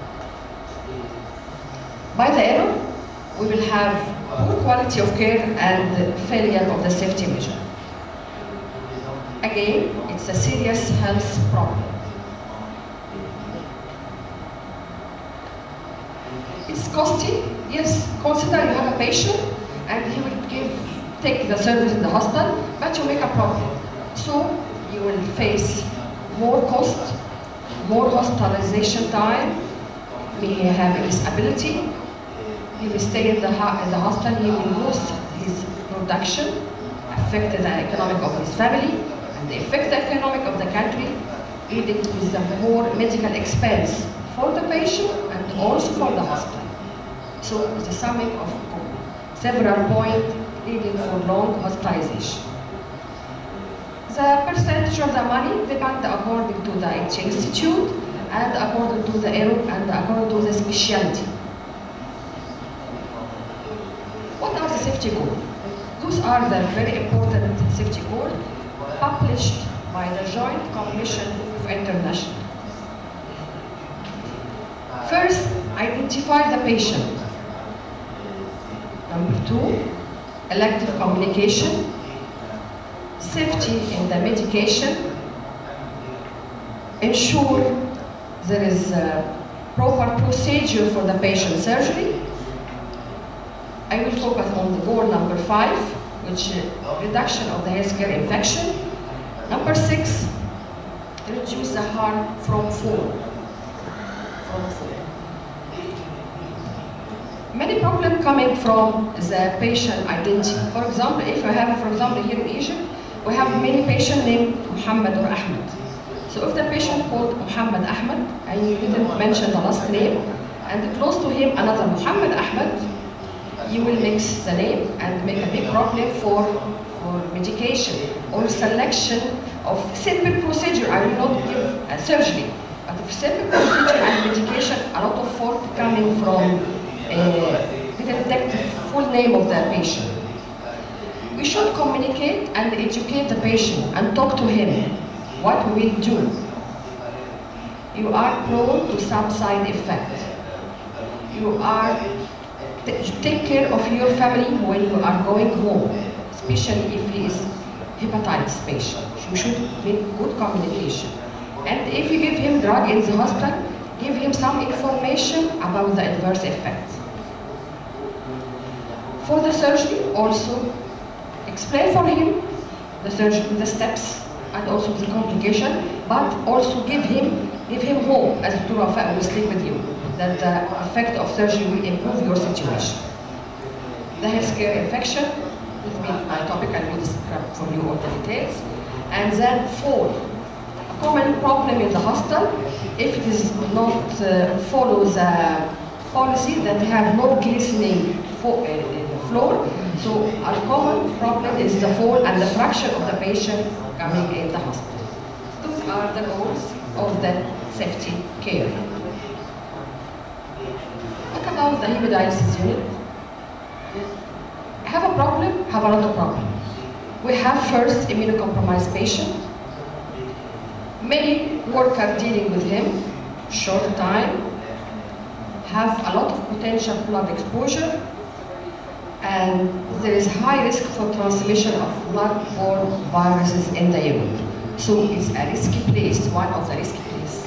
By the error, we will have poor quality of care and failure of the safety measure. Again, it's a serious health problem. It's costly, yes. Consider you have a patient and he will give, take the service in the hospital, but you make a problem. So you will face more cost, more hospitalization time, may have a disability, he will stay in the, in the hospital, he will lose his production, affect the economic of his family, and and affect the economic of the country, leading to the more medical expense for the patient and also for the hospital. So it's a summing of several points leading for long hospitalization. The percentage of the money depends according to the each institute and according to the error and according to the specialty. What are the safety codes? Those are the very important safety codes published by the Joint Commission of International. First, identify the patient. Number two, elective communication, safety in the medication, ensure there is a proper procedure for the patient surgery. I will focus on the goal number five, which is reduction of the healthcare infection. Number six, reduce the harm from fall. From fall. Many problems coming from the patient identity. For example, if I have, for example, here in Egypt, we have many patients named Muhammad or Ahmed. So if the patient called Muhammad Ahmed, and you didn't mention the last name, and close to him another Muhammad Ahmed, you will mix the name and make a big problem for, for medication or selection of simple procedure. I will not give a surgery, but if simple procedure and medication, a lot of fault coming from uh, didn't detect the full name of the patient. We should communicate and educate the patient and talk to him what we will do. You are prone to some side effect. You are take care of your family when you are going home, especially if he is hepatitis patient. You should make good communication. And if you give him drug in the hospital, give him some information about the adverse effect. For the surgery, also explain for him the surgery, the steps, and also the complication, but also give him give him hope, as Doctor Wafa will sleep with you, that the effect of surgery will improve your situation. The healthcare infection will be my topic, I will describe for you all the details. And then fall. A common problem in the hospital, if it is not uh, follow the policy that have no glistening fo uh, floor, so a common problem is the fall and the fracture of the patient coming in the hospital. Those are the goals of the safety care. What about the hemodialysis unit? Have a problem, have a lot of problem. We have first immunocompromised patient. Many workers dealing with him, short time, have a lot of potential blood exposure, and there is high risk for transmission of blood-borne viruses in the urine. So it's a risky place, one of the risky places.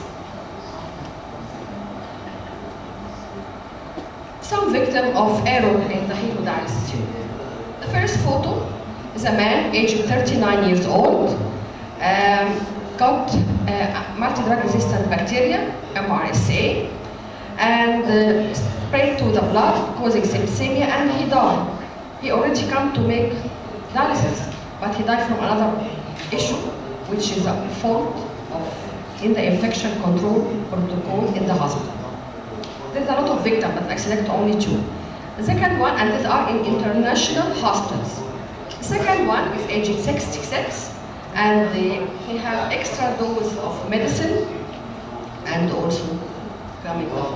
Some victim of error in the hemodialysis unit. The first photo is a man aged thirty-nine years old, um, got uh, multi-drug resistant bacteria, M R S A, and uh, spread to the blood, causing sepsemia, and he died. He already come to make dialysis, but he died from another issue, which is a fault of in the infection control protocol in the hospital. There's a lot of victims, but I select only two. The second one, and these are in international hospitals. The second one is aged sixty-six, and the, he has extra dose of medicine, and also coming off.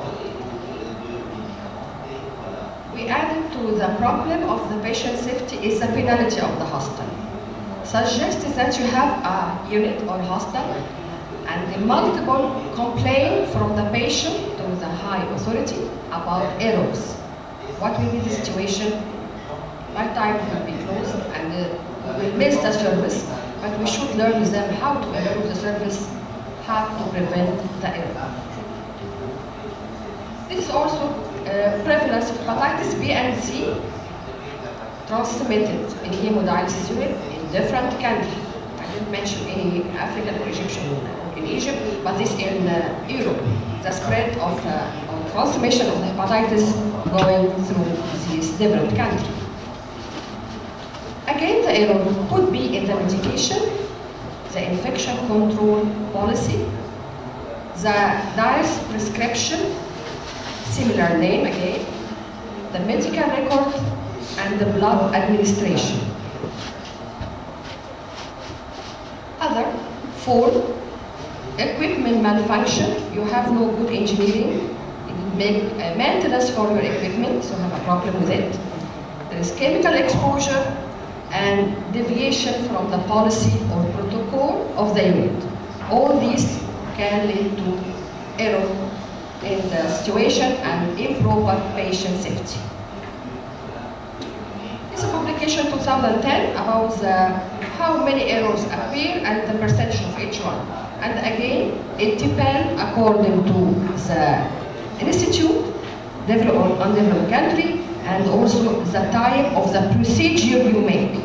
We added to the problem of the patient safety is the penalty of the hospital. Suggest that you have a unit or hospital and the multiple complaints from the patient to the high authority about errors. What will be the situation? My time will be closed and uh, we'll miss the service, but we should learn them how to improve the service, how to prevent the error. This is also uh, prevalence of hepatitis B and C transmitted in hemodialysis unit in different countries. I didn't mention any African or Egyptian in Egypt, but this in uh, Europe. The spread of uh, or transmission of the hepatitis going through these different countries. Again, the error could be in the medication. the infection control policy, the diet's prescription, similar name again, the medical record, and the blood administration. Other, four, equipment malfunction. You have no good engineering. You make uh, maintenance for your equipment, so you have a problem with it. There is chemical exposure and deviation from the policy or protocol of the unit. All these can lead to error in the situation and improper patient safety. This is a publication two thousand ten about the, how many errors appear and the percentage of each one. And again, it depends according to the institute, developed or undeveloped country, and also the type of the procedure you make.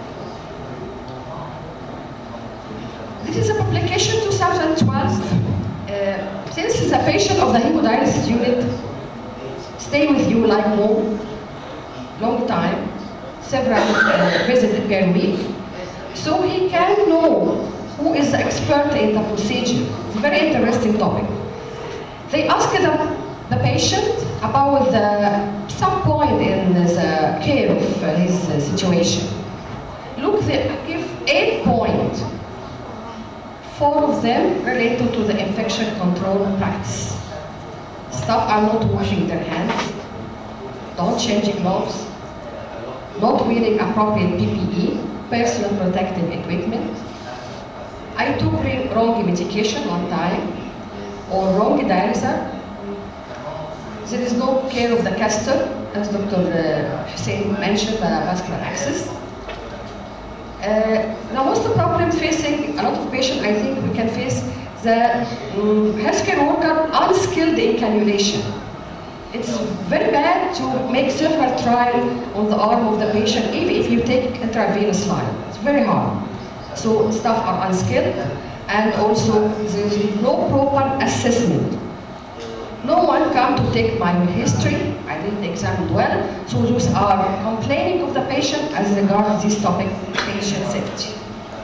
This is a publication two thousand twelve. Uh, since the patient of the hemodialysis unit stay with you like home, long time, several uh, visits per week, so he can know who is the expert in the procedure. It's a very interesting topic. They asked the, the patient about the, some point in the care of his uh, situation. Look, they give eight points. Four of them related to the infection control practice. Staff are not washing their hands, don't change gloves, not wearing appropriate P P E, personal protective equipment. I took wrong medication one time, or wrong dialyzer. There is no care of the caster, as Doctor Hussein mentioned, the vascular access. Uh, now, what's the problem facing a lot of patients? I think we can face the um, healthcare worker unskilled in cannulation. It's very bad to make several trials on the arm of the patient, even if you take intravenous line. It's very hard. So staff are unskilled, and also there is no proper assessment. No one come to take my history. I didn't examine well, so those are complaining of the patient as regards this topic, patient safety.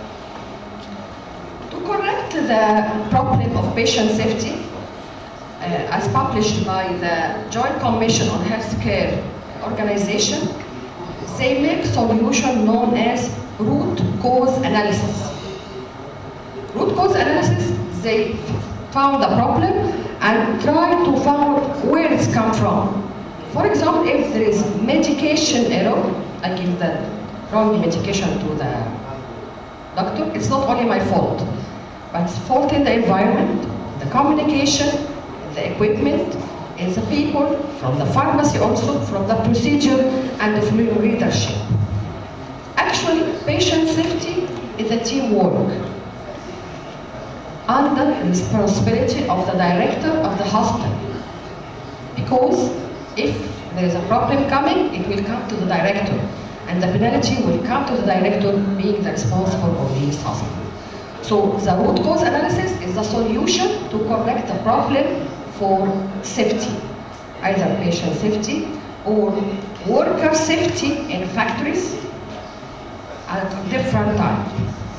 To correct the problem of patient safety, uh, as published by the Joint Commission on Healthcare Organization, they make solution known as root cause analysis. Root cause analysis, they found the problem and try to find where it's come from. For example, if there is medication error, I give the wrong medication to the doctor, it's not only my fault, but it's fault in the environment, the communication, the equipment, and the people, from the pharmacy also, from the procedure, and the leadership. Actually, patient safety is a teamwork under the responsibility of the director of the hospital. Because if there is a problem coming, it will come to the director, and the penalty will come to the director being the responsible of this hospital. So the root cause analysis is the solution to correct the problem for safety, either patient safety or worker safety in factories at different times.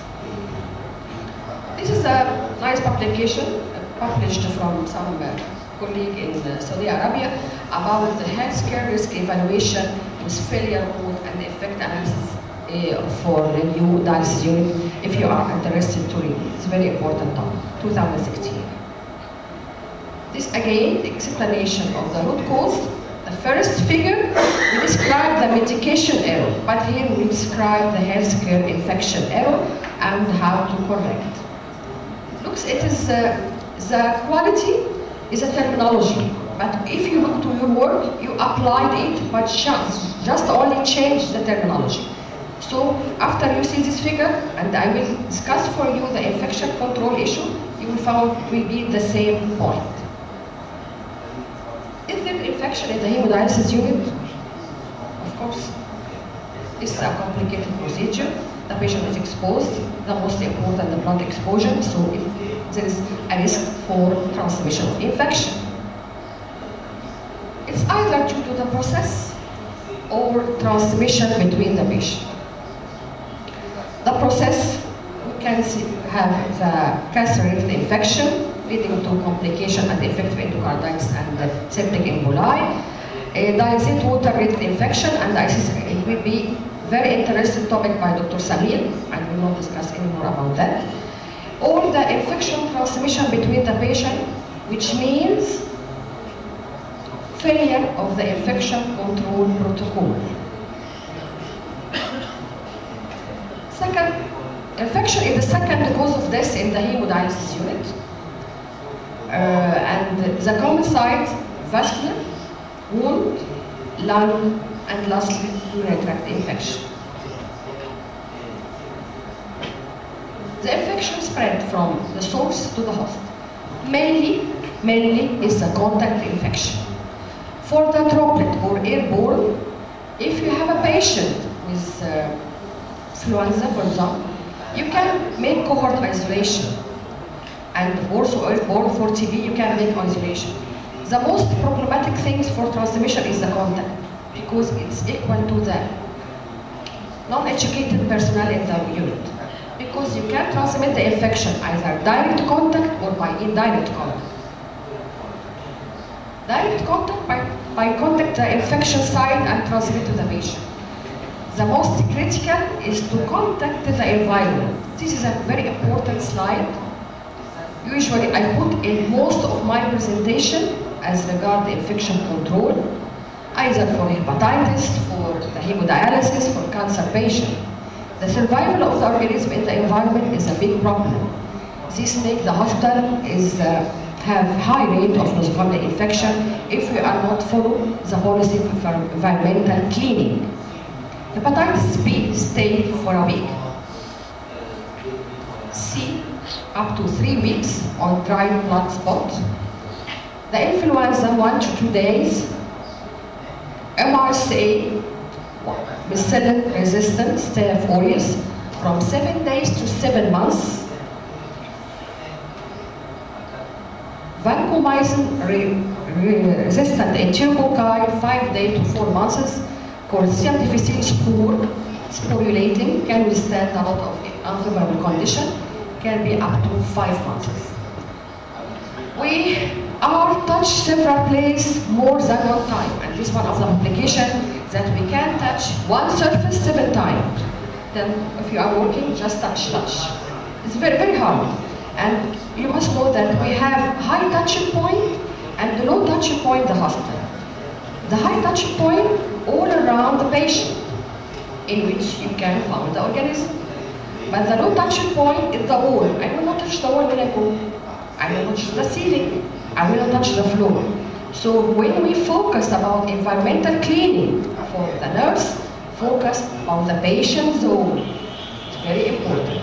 This is a nice publication uh, published from some uh, colleague in uh, Saudi Arabia about the healthcare risk evaluation with failure mode and effect analysis uh, for the new dialysis unit. If you are interested to read, it's a very important topic, two thousand sixteen. This again, explanation of the root cause. The first figure, we describe the medication error, but here we describe the healthcare infection error and how to correct. Looks, it is uh, the quality is a terminology, but if you look to your work, you applied it, but just, just only change the terminology. So after you see this figure, and I will discuss for you the infection control issue, you will find it will be the same point. Is there infection in the hemodialysis unit? Of course. It's a complicated procedure. The patient is exposed, the most important, the blood exposure, so it, there is a risk for transmission of infection. It's either due to the process or transmission between the patient. The process, we can see, have the cancer-related infection leading to complication and effective endocarditis and uh, septic emboli. A diazete water-related infection, and I think it will be very interesting topic by Doctor Samir, and we will not discuss any more about that. Or the infection transmission between the patient, which means failure of the infection control protocol. Second, infection is the second cause of death in the hemodialysis unit. Uh, and the common site, vascular, wound, lung, and lastly, urinary tract infection. The infection spread from the source to the host. Mainly, mainly is the contact infection. For the droplet or airborne, if you have a patient with uh, influenza, for example, you can make cohort isolation. And also airborne for T B, you can make isolation. The most problematic things for transmission is the contact, because it's equal to the non-educated personnel in the unit. Because you can transmit the infection either direct contact or by indirect contact. Direct contact by, by contact the infection site and transmit to the patient. The most critical is to contact the environment. This is a very important slide. Usually I put in most of my presentation as regard the infection control, either for hepatitis, for the hemodialysis, for cancer patient. The survival of the organism in the environment is a big problem. This makes the hospital is, uh, have high rate of nosocomial infection if we are not follow the policy for environmental cleaning. Hepatitis B stay for a week. C up to three weeks on dry blood spot. The influenza one to two days. M R S A Bacillus resistant Staph aureus from seven days to seven months. Vancomycin re, re, resistant enterococci five days to four months. Cortium difficile spore sporulating can withstand a lot of unfavorable condition, can be up to five months. We are touched several places more than one time, and this is one of the applications that we can touch one surface seven times. Then if you are working, just touch, touch. It's very, very hard. And you must know that we have high touching point and low touching point in the hospital. The high touching point all around the patient, in which you can find the organism. But the low touching point is the wall. I will not touch the wall when I go. I will not touch the ceiling. I will not touch the floor. So when we focus about environmental cleaning for the nurse, focus on the patient zone. It's very important.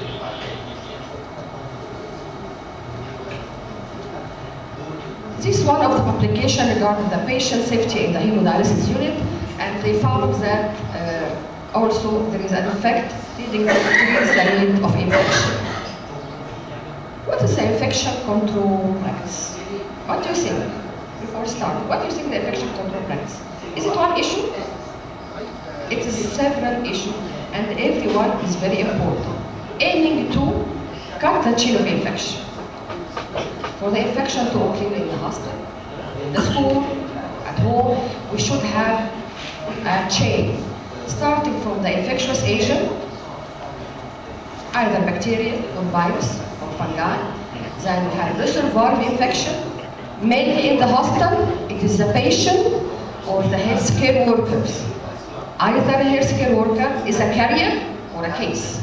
This is one of the publications regarding the patient safety in the hemodialysis unit, and they found that uh, also there is an effect leading to increase the rate of infection. What is the infection control practice? What do you think? Before starting, what do you think the infection control practice? Is it one issue? It is several issues, and every one is very important, aiming to cut the chain of infection. For the infection to occur in the hospital, in the school, at home, we should have a chain, starting from the infectious agent, either bacteria or virus or fungi. Then we have reservoir of infection. Mainly in the hospital, it is the patient or the healthcare workers. Either the healthcare worker is a carrier or a case.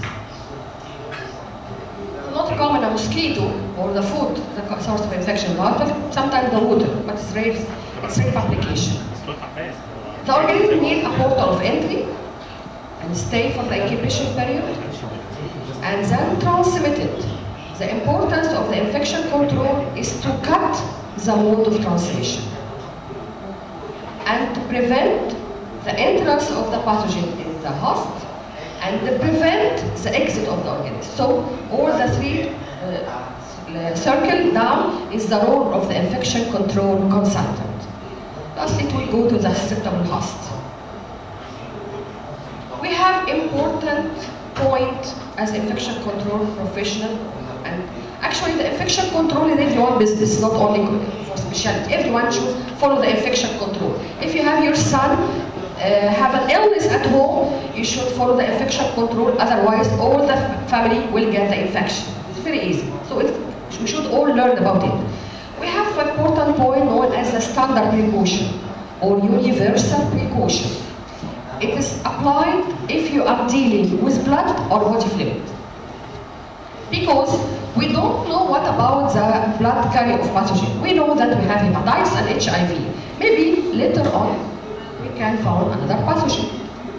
Not common a mosquito or the food, the source of infection, water, sometimes the water, but it's rare, it's rare application. The organism needs a portal of entry and stay for the incubation period, and then transmit it. The importance of the infection control is to cut the mode of transmission and to prevent the entrance of the pathogen in the host and to prevent the exit of the organism. So all the three uh, circle down is the role of the infection control consultant. Lastly, it will go to the susceptible host. We have important point as infection control professional, and actually the infection control is everyone's business, not only for specialty. Everyone should follow the infection control. If you have your son uh, have an illness at home, you should follow the infection control, otherwise all the family will get the infection. It's very easy. So it, we should all learn about it. We have an important point known as the standard precaution or universal precaution. It is applied if you are dealing with blood or body fluid. Because we don't know what about the blood carrier of pathogen. We know that we have hepatitis and H I V. Maybe later on we can find another pathogen.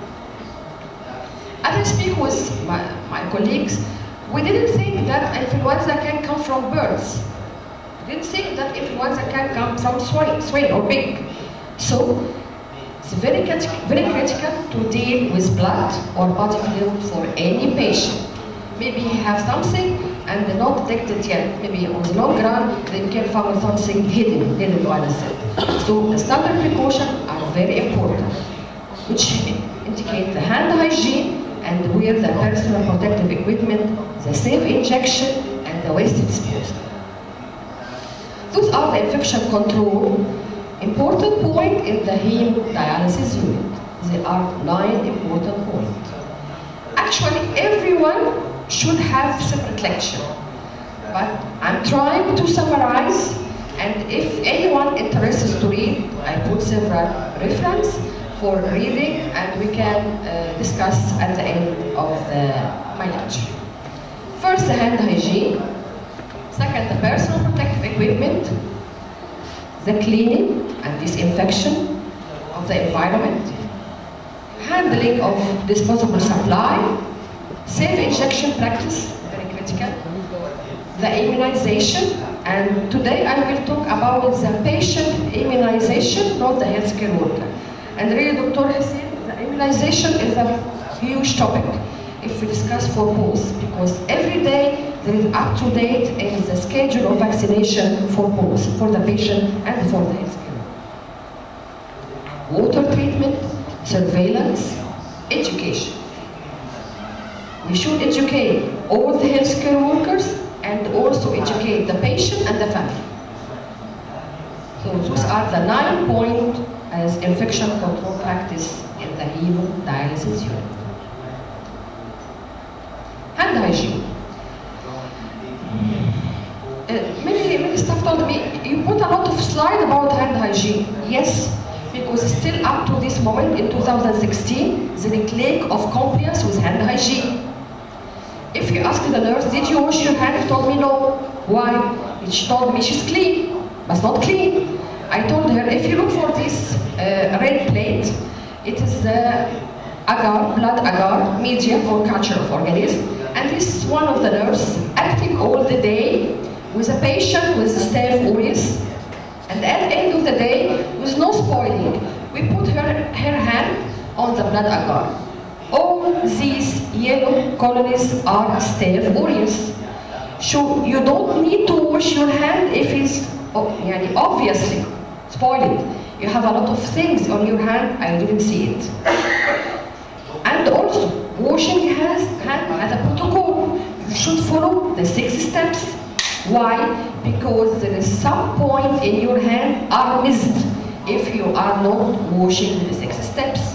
As I speak with my, my colleagues, we didn't think that influenza can come from birds. We didn't think that influenza can come from swine, swine or pig. So it's very, very critical to deal with blood or body fluid for any patient. Maybe he has something and they're not detected yet. Maybe on the long run they can find something hidden, hidden while I said. So the standard precautions are very important, which indicate the hand hygiene and wear the personal protective equipment, the safe injection, and the waste disposal. Those are the infection control important points in the hemodialysis unit. There are nine important points. Actually, everyone should have separate lecture, but I'm trying to summarize, and if anyone interested to read, I put several references for reading, and we can uh, discuss at the end of the, my lecture. First, the hand hygiene. Second, the personal protective equipment. The cleaning and disinfection of the environment. Handling of disposable supply. Safe injection practice, very critical. The immunization, and today I will talk about the patient immunization, not the healthcare worker. And really, Doctor Hussein, the immunization is a huge topic if we discuss for both, because every day there is up to date in the schedule of vaccination for both, for the patient and for the healthcare. Water treatment, surveillance, education. We should educate all the healthcare workers and also educate the patient and the family. So those are the nine points as infection control practice in the hemodialysis unit. Hand hygiene. Uh, many, many staff told me, you put a lot of slides about hand hygiene. Yes, because still up to this moment in two thousand sixteen, there is lack of compliance with hand hygiene. If you ask the nurse, did you wash your hands? She told me no. Why? She told me she's clean, but not clean. I told her, if you look for this uh, red plate, it is the agar, blood agar, media for culture of organisms. And this is one of the nurses acting all the day with a patient with staph aureus. And at the end of the day, with no spoiling, we put her, her hand on the blood agar. All these yellow colonies are staph aureus. So you don't need to wash your hand if it's oh, obviously spoiled. You have a lot of things on your hand, I didn't see it. And also, washing hands hand has a protocol. You should follow the six steps. Why? Because there is some point in your hand are missed if you are not washing the six steps.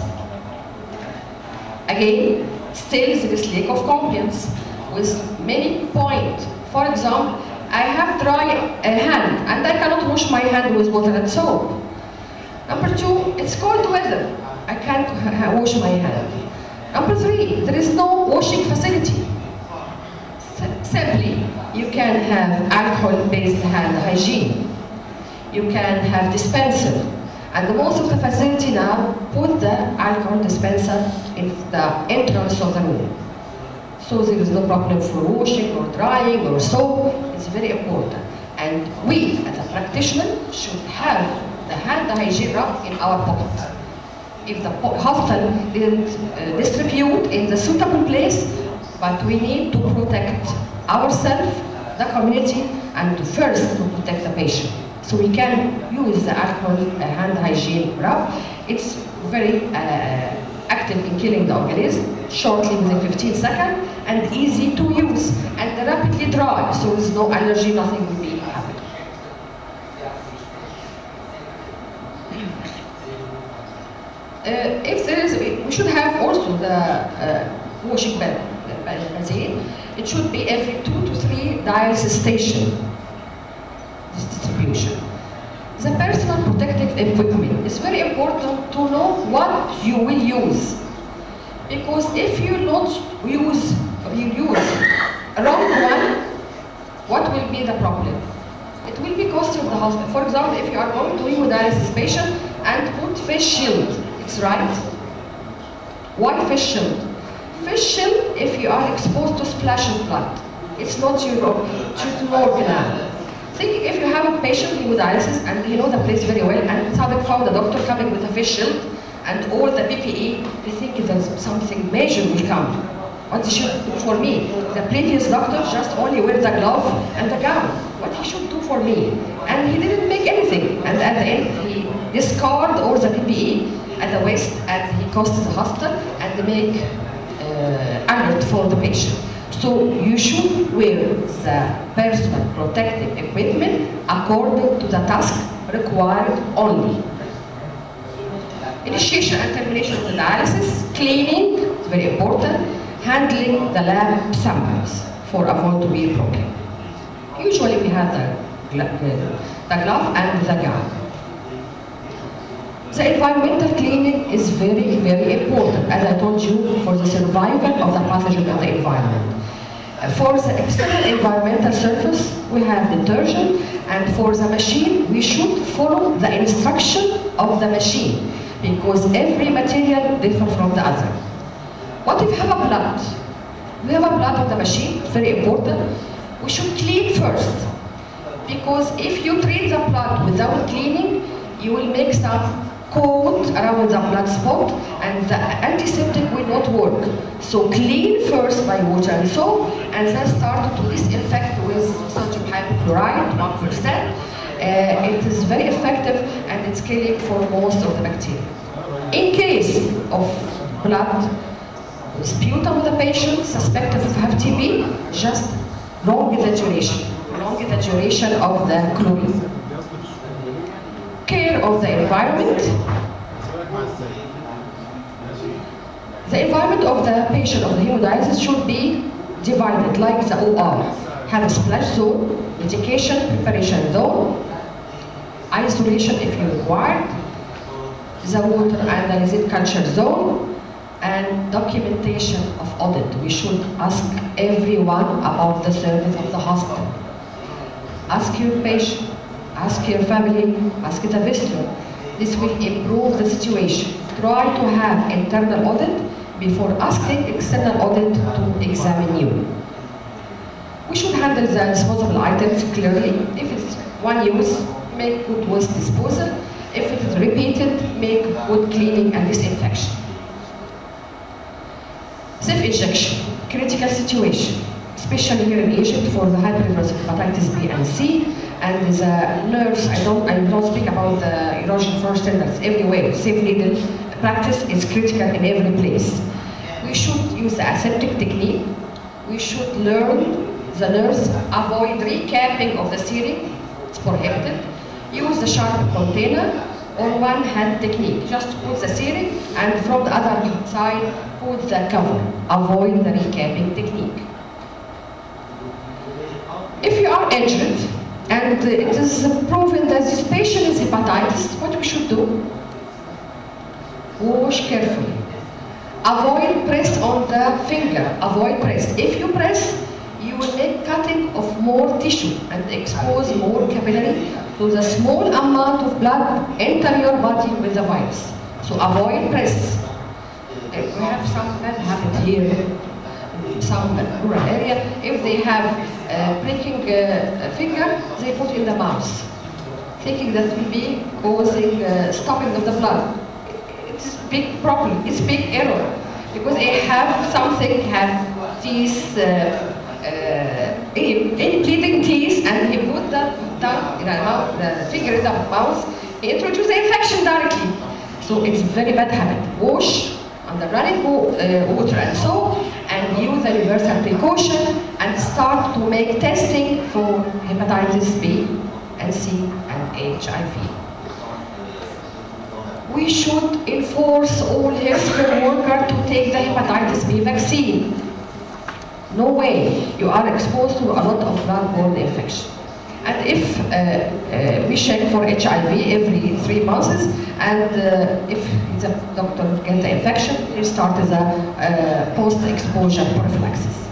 Again, still there is lack of compliance with many points. For example, I have dry uh, hand and I cannot wash my hand with water and soap. Number two, it's cold weather. I can't wash my hand. Number three, there is no washing facility. S simply, you can have alcohol-based hand hygiene. You can have dispenser. And most of the facility now put the alcohol dispenser in the entrance of the room. So there is no problem for washing or drying or soap. It's very important. And we, as a practitioner, should have the hand hygiene wrap in our pocket. If the hospital didn't uh, distribute in the suitable place, but we need to protect ourselves, the community, and first to protect the patient. So we can use the alcohol uh, hand hygiene wrap. It's very uh, active in killing the organism, shortly within fifteen seconds, and easy to use, and rapidly dry, so there's no allergy, nothing will be happening. Uh, if there is, we should have also the uh, washing basin. It should be every two to three dialysis station, this distribution. The personal protective equipment is very important to know what you will use. Because if you not use, you use wrong one, what will be the problem? It will be cost of the hospital. For example, if you are going to hemodialysis patient and put face shield, it's right. Why face shield? Face shield, if you are exposed to splash of blood, it's not your, it's more canal. Think if you have a patient hemodialysis and you know the place very well, and suddenly found a doctor coming with a face shield and all the P P E, they think there's something major will come. What he should do for me? The previous doctor just only wear the glove and the gown. What he should do for me? And he didn't make anything. And at the end, he discarded all the P P E at the waist, and he cost the hospital and make uh, alert for the patient. So you should wear the personal protective equipment according to the task required only. Initiation and termination of the dialysis, cleaning, is very important, handling the lab samples for avoid to be broken. Usually we have the, the glove and the gown. The environmental cleaning is very, very important, as I told you, for the survival of the pathogen in the environment. For the external environmental surface, we have detergent, and for the machine, we should follow the instruction of the machine, because every material differs from the other. What if we have a blood? We have a blood on the machine, very important. We should clean first, because if you treat the blood without cleaning, you will make some coat around the blood spot, and the antiseptic will not work. So clean first by water and soap, and then start to disinfect with sodium hypochlorite, one percent. Uh, it is very effective, and it's killing for most of the bacteria. In case of blood sputum of the patient suspected to have T B, just prolong the duration, prolong the duration of the chlorine. Care of the environment. The environment of the patient of the hemodialysis should be divided like the O R. Have a splash zone, medication preparation zone, isolation if you require, the water analysis culture zone, and documentation of audit. We should ask everyone about the service of the hospital. Ask your patient, ask your family, ask the visitor. This will improve the situation. Try to have internal audit before asking external audit to examine you. We should handle the disposable items clearly. If it's one use, make good waste disposal. If it is repeated, make good cleaning and disinfection. Self-injection, critical situation, especially here in Egypt for the high prevalence of hepatitis B and C. And the nurse, I don't, I don't speak about the erosion first standards everywhere. Safe needle practice is critical in every place. We should use the aseptic technique. We should learn the nurse avoid recapping of the syringe. It's prohibited. Use the sharp container or one-hand technique. Just put the syringe and from the other side put the cover. Avoid the recapping technique. If you are injured, and it is proven that this patient is hepatitis, what we should do? Wash carefully. Avoid press on the finger. Avoid press. If you press, you will make cutting of more tissue and expose more capillary to the small amount of blood enter your body with the virus. So avoid press. If we have some bad habit here, in some rural area, if they have Uh, pricking uh, a finger, they put in the mouth, thinking that will be causing uh, stopping of the blood. It's a big problem, it's a big error, because they have something, have teeth, uh, uh, any, any bleeding teeth, and he put the tongue in the mouth, the finger in the mouth, he introduces the infection directly. So it's a very bad habit. Wash on the running uh, water and so, and use the universal precaution and start to make testing for hepatitis B and C and H I V. We should enforce all healthcare workers to take the hepatitis B vaccine. No way, you are exposed to a lot of blood-borne infection. And if uh, uh, we check for H I V every three months, and uh, if the doctor gets the infection, we start the uh, post-exposure prophylaxis.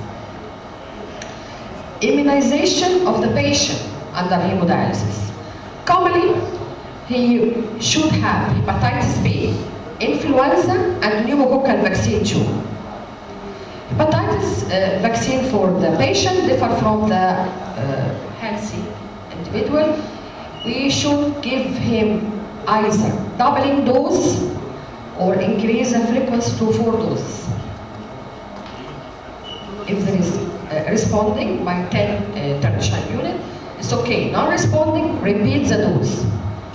Immunization of the patient under hemodialysis. Commonly, he should have hepatitis B, influenza, and pneumococcal vaccine too. Hepatitis uh, vaccine for the patient differ from the uh, healthy individual. We should give him either doubling dose or increase the frequency to four doses. If there is uh, responding by ten uh, tertiary unit, it's okay. Non-responding, repeat the dose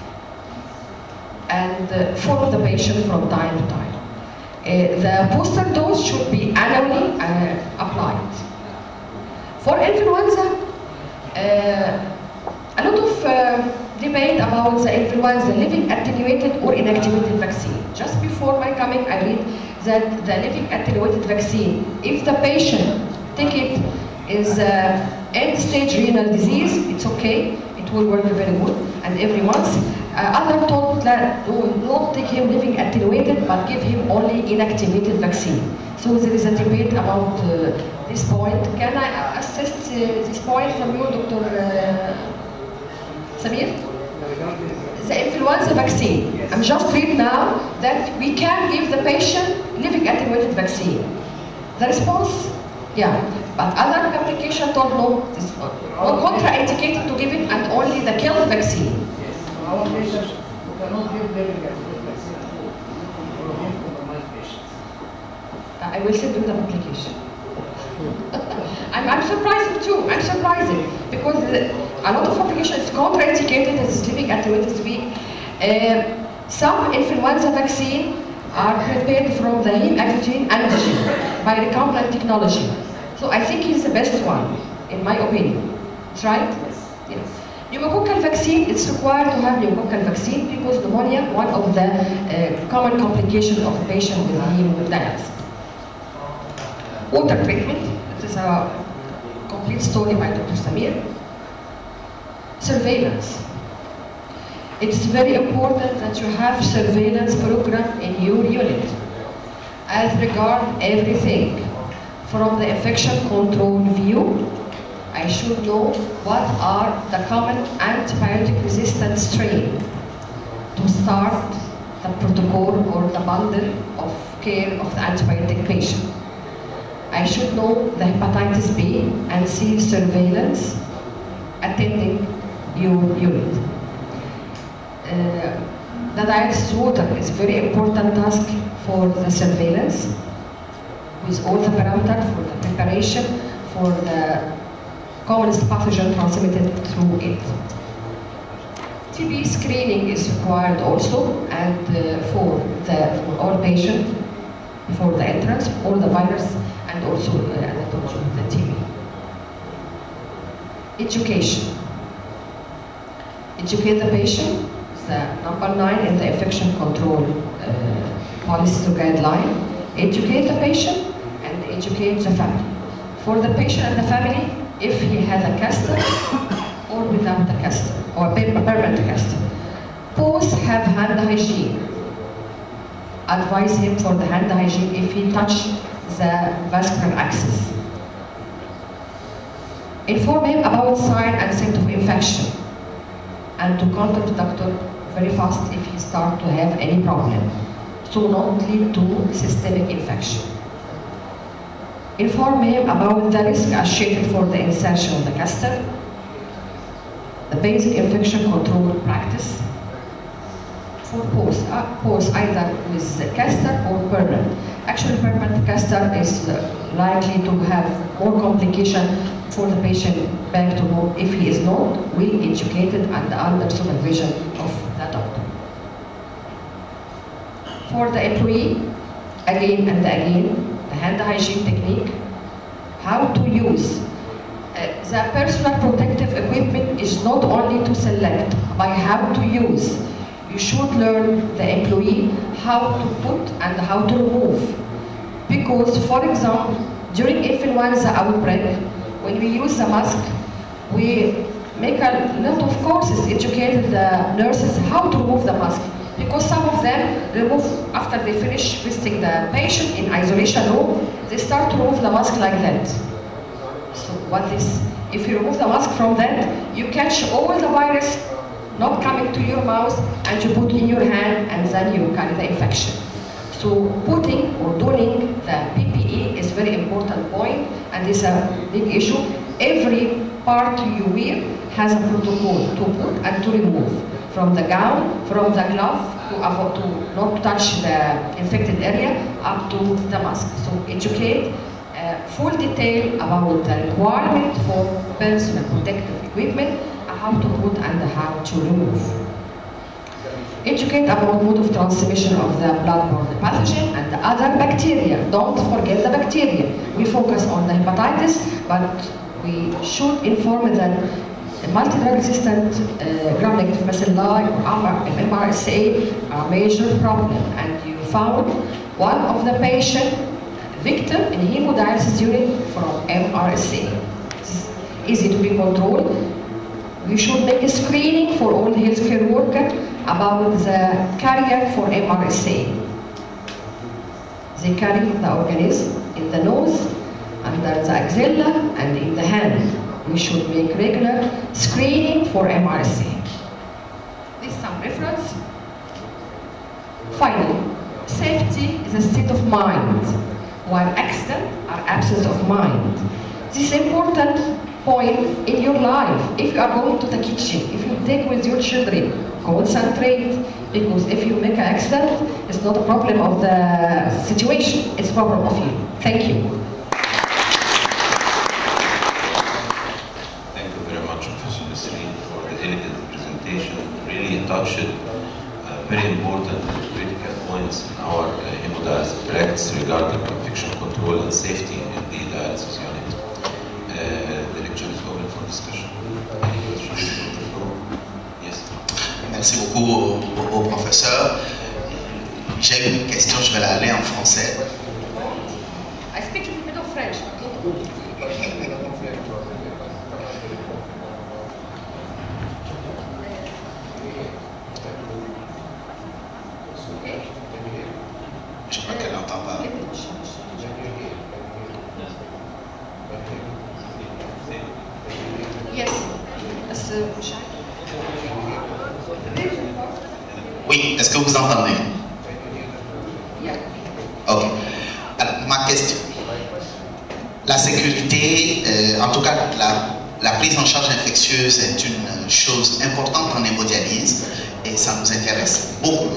and uh, follow the patient from time to time. Uh, the booster dose should be annually uh, applied. For influenza, uh, a lot of uh, debate about the influenza living attenuated or inactivated vaccine. Just before my coming, I read that the living attenuated vaccine, if the patient take it is uh, end-stage renal disease, it's okay, it will work very good, and every month. Uh, other told that do not take him living attenuated, but give him only inactivated vaccine. So there is a debate about uh, this point. Can I assist uh, this point from you, Doctor Uh, Samir? The influenza vaccine. I'm just reading now that we can give the patient living attenuated vaccine. The response, yeah, but other application told no, it's not contraindicated to give it and only the killed vaccine. Our patients cannot give living attenuated vaccine for compromised patients. I will send you the application. I'm, I'm surprised too. I'm surprised because the, a lot of applications contraindicated as living attenuated week. Uh, some influenza vaccine are prepared from the heme antigen antigen by recombinant technology. So I think it's the best one, in my opinion. That's right? Yes. Pneumococcal vaccine, it's required to have pneumococcal vaccine because pneumonia, one of the uh, common complications of a patient with hemodialysis. Water treatment, it is a complete story by Doctor Samir. Surveillance. It's very important that you have surveillance program in your unit as regard everything from the infection control view. I should know what are the common antibiotic resistant strain to start the protocol or the bundle of care of the antibiotic patient. I should know the hepatitis B and C surveillance attending your unit. Uh, the dialysis water is very important task for the surveillance with all the parameters for the preparation for the commonest pathogen transmitted through it. T B screening is required also, and uh, for the for all patients, for the entrance, all the virus, and also, uh, as I told you, the T B. Education. Educate the patient. The number nine in the infection control uh, policy guideline. Educate the patient and educate the family. For the patient and the family, if he has a caster or without a caster or permanent caster. Both have hand hygiene. Advise him for the hand hygiene if he touch the vascular access. Inform him about sign and symptom of infection and to contact the doctor very fast if he start to have any problem, so not lead to systemic infection. Inform him about the risk associated for the insertion of the caster, the basic infection control practice for both, uh, both either with the caster or permanent. Actually, permanent caster is uh, likely to have more complication for the patient back to home if he is not well educated and under supervision of the doctor. For the employee, again and again, the hand hygiene technique, how to use. Uh, the personal protective equipment is not only to select, by how to use. You should learn the employee how to put and how to remove. Because, for example, during influenza outbreak, when we use the mask, we make a lot of courses, educate the nurses how to remove the mask. Because some of them remove, after they finish visiting the patient in isolation room, they start to remove the mask like that. So what is, if you remove the mask from that, you catch all the virus not coming to your mouth and you put in your hand and then you carry the infection. So putting or doing the P P E is very important point and is a big issue. Every part you wear has a protocol to put and to remove. From the gown, from the glove, to avoid to not touch the infected area, up to the mask. So educate uh, full detail about the requirement for personal protective equipment, how to put and how to remove. Educate about mode of transmission of the blood-borne pathogen and the other bacteria. Don't forget the bacteria. We focus on the hepatitis, but we should inform that multi-drug resistant uh, gram-negative bacilli or M R S A are a major problem, and you found one of the patient victim in hemodialysis unit from M R S A. It's easy to be controlled. We should make a screening for all healthcare workers about the carrier for M R S A. They carry the organism in the nose, under the axilla, and in the hand. We should make regular screening for M R S A. This is some reference. Finally, safety is a state of mind, while accident are absence of mind. This is important point in your life. If you are going to the kitchen, if you take with your children, concentrate, because if you make an accident, it's not a problem of the situation, it's a problem of you. Thank you. Really touched uh, very important and critical points in our uh, hemodialysis practice regarding infection control and safety in the dialysis unit. Uh, the lecture is open for discussion. Any questions? Yes. Merci beaucoup au, au professeur. J'ai une question, je vais la aller en français. I speak a little bit of French. Je crois qu'elle n'entend pas. Yes. Oui, est-ce que vous entendez? Yeah. Ok. Alors, ma question. La sécurité, euh, en tout cas, la, la prise en charge infectieuse est une chose importante en hémodialyse et ça nous intéresse beaucoup.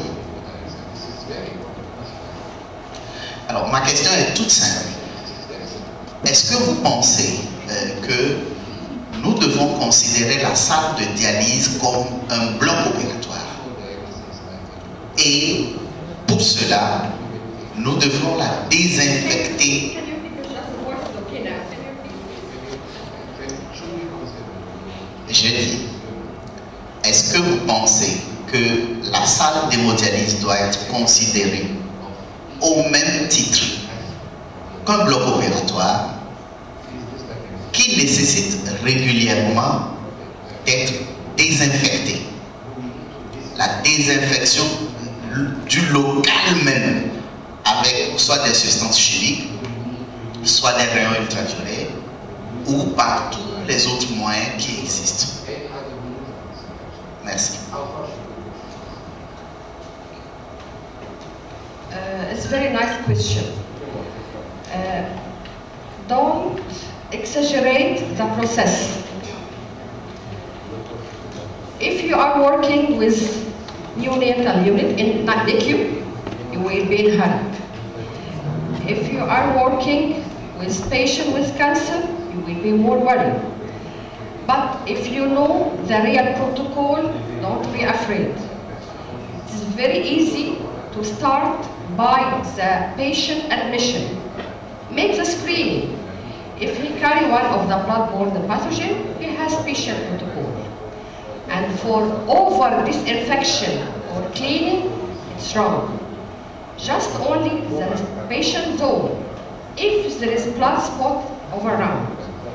Alors, ma question est toute simple. Est-ce que vous pensez euh, que nous devons considérer la salle de dialyse comme un bloc opératoire? Et pour cela, nous devons la désinfecter. Je dis, est-ce que vous pensez que la salle d'hémodialyse doit être considérée au même titre qu'un bloc opératoire qui nécessite régulièrement d'être désinfecté? La désinfection du local même avec soit des substances chimiques, soit des rayons ultraviolets ou par tous les autres moyens qui existent. Merci. Uh, it's a very nice question. Uh, don't exaggerate the process. If you are working with neonatal unit in N I C U, you will be in hurry. If you are working with patient with cancer, you will be more worried. But if you know the real protocol, don't be afraid. It's very easy to to start by the patient admission. Make the screening. If he carry one of the blood-borne pathogen, he has special protocol. And for over disinfection or cleaning, it's wrong. Just only the patient zone. If there is blood spot over around.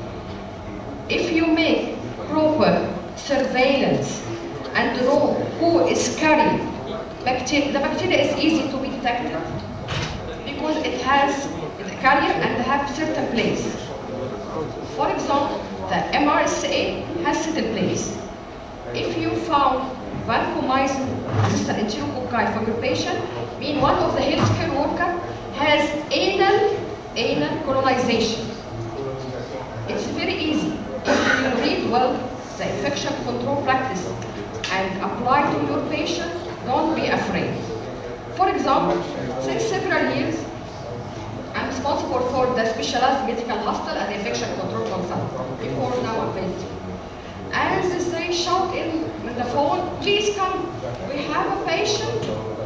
If you make proper surveillance and know who is carrying bacteria, the bacteria is easy to be detected because it has the carrier and have certain place. For example, the M R S A has certain place. If you found vancomycin resistant enterococci for your patient, mean one of the healthcare worker has anal anal colonization. It's very easy. If you read well the infection control practice and apply to your patient, don't be afraid. For example, since several years, I'm responsible for the specialized medical hospital and infection control consultant. Before now I'm visiting. And they shout in, in the phone, please come. We have a patient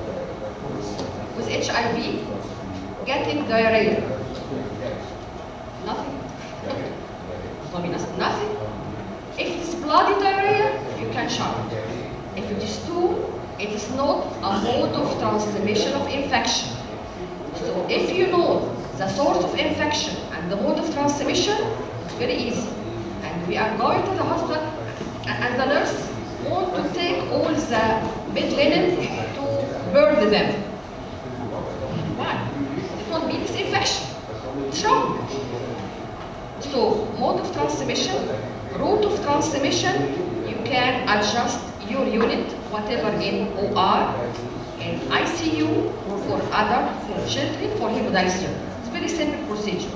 with H I V getting diarrhea. Nothing. Nothing. If it's bloody diarrhea, you can shout. If it is stool, it is not a mode of transmission of infection. So if you know the source of infection and the mode of transmission, it's very easy. And we are going to the hospital, and the nurse want to take all the bed linen to burn them. Why? It won't be disinfection. It's wrong. So, mode of transmission, route of transmission, you can adjust your unit, whatever in O R, in I C U, for adult, for children, for hemodialysis. It's a very simple procedure.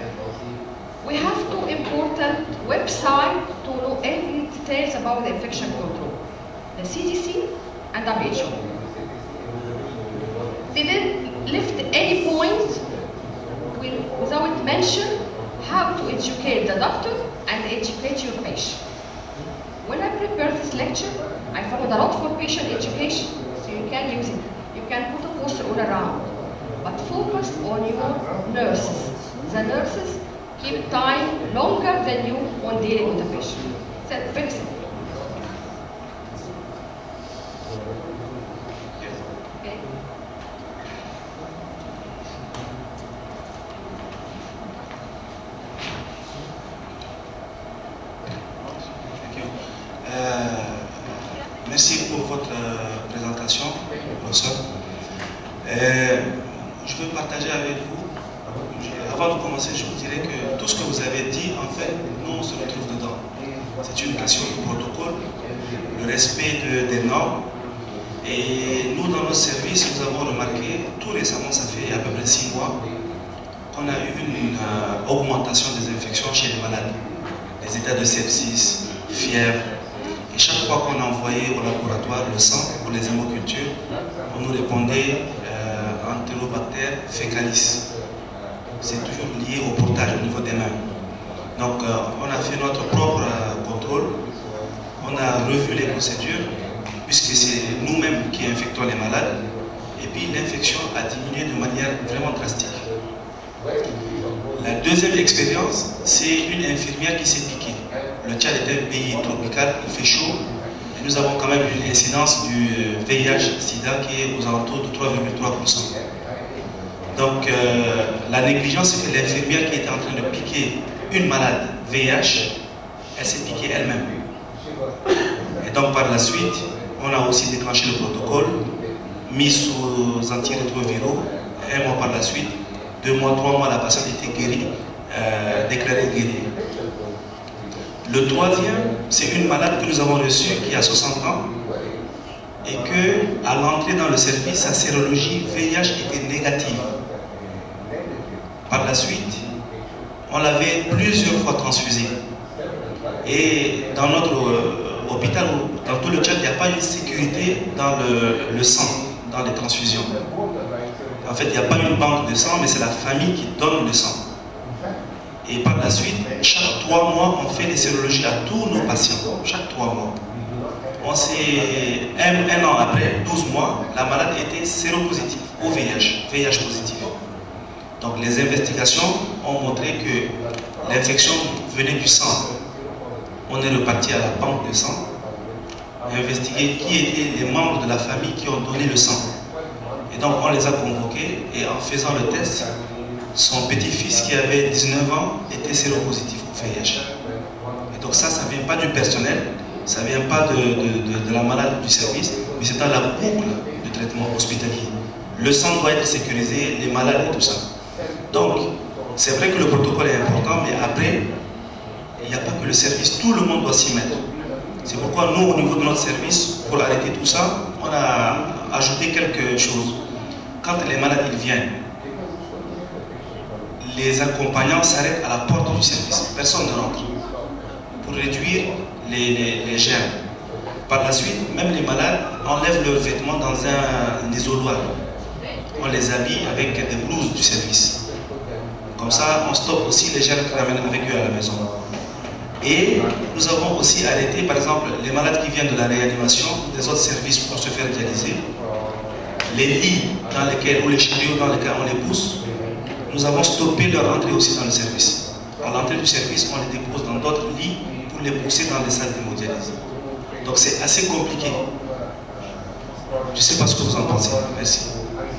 We have two important websites to know every details about the infection control. The C D C and W H O. They didn't lift any point without mention how to educate the doctor and educate your patient. When I prepared this lecture, I followed a lot for patient education, so you can use it. You can put a poster all around, but focus on your nurses. The nurses keep time longer than you on dealing with the patient. It's very simple. Okay. Merci pour votre euh, présentation, professeur. Euh, je veux partager avec vous, avant de commencer, je vous dirais que tout ce que vous avez dit, en fait, nous on se retrouve dedans. C'est une question de protocole, le respect de, des normes. Et nous, dans notre service, nous avons remarqué, tout récemment, ça fait à peu près six mois, qu'on a eu une euh, augmentation des infections chez les malades. Les états de sepsis, fièvre. Et chaque fois qu'on envoyait au laboratoire le sang pour les hémocultures, on nous répondait euh, Enterobacter fecalis. C'est toujours lié au portage au niveau des mains. Donc euh, on a fait notre propre euh, contrôle, on a revu les procédures, puisque c'est nous-mêmes qui infectons les malades, et puis l'infection a diminué de manière vraiment drastique. La deuxième expérience, c'est une infirmière qui s'est piquée. Le Tchad est un pays tropical, il fait chaud, et nous avons quand même une incidence du V I H sida qui est aux alentours de trois virgule trois pour cent. Donc euh, la négligence, c'est que l'infirmière qui était en train de piquer une malade V I H, elle s'est piquée elle-même. Et donc par la suite, on a aussi déclenché le protocole, mis sous antirétroviraux, un mois par la suite, deux mois, trois mois, la patiente était guérie, euh, déclarée guérie. Le troisième, c'est une malade que nous avons reçue qui a soixante ans et que, à l'entrée dans le service, sa sérologie V I H était négative. Par la suite, on l'avait plusieurs fois transfusée. Et dans notre euh, hôpital, dans tout le Tchad, il n'y a pas une sécurité dans le, le sang, dans les transfusions. En fait, il n'y a pas une banque de sang, mais c'est la famille qui donne le sang. Et par la suite, chaque trois mois, on fait des sérologies à tous nos patients. Chaque trois mois. on s'est, un, un an après, douze mois, la malade était séropositive au V I H, V I H positif. Donc les investigations ont montré que l'infection venait du sang. On est reparti à la banque de sang, investiguer qui étaient les membres de la famille qui ont donné le sang. Et donc on les a convoqués et en faisant le test, son petit-fils qui avait dix-neuf ans était séropositif au V I H. Et donc ça, ça ne vient pas du personnel, ça ne vient pas de, de, de, de la malade du service, mais c'est dans la boucle de traitement hospitalier. Le sang doit être sécurisé, les malades et tout ça. Donc, c'est vrai que le protocole est important, mais après, il n'y a pas que le service, tout le monde doit s'y mettre. C'est pourquoi nous, au niveau de notre service, pour arrêter tout ça, on a ajouté quelque chose. Quand les malades ils viennent, les accompagnants s'arrêtent à la porte du service. Personne ne rentre. Pour réduire les, les, les germes. Par la suite, même les malades enlèvent leurs vêtements dans un, un isoloir. On les habille avec des blouses du service. Comme ça, on stoppe aussi les germes qu'ils ramènent avec eux à la maison. Et nous avons aussi arrêté, par exemple, les malades qui viennent de la réanimation, des autres services pour se faire dialyser, les lits dans lesquels, ou les chariots dans lesquels on les pousse, nous avons stoppé leur entrée aussi dans le service. À l'entrée du service, on les dépose dans d'autres lits pour les pousser dans les salles d'hémodialyse. Donc c'est assez compliqué. Je ne sais pas ce que vous en pensez. Merci.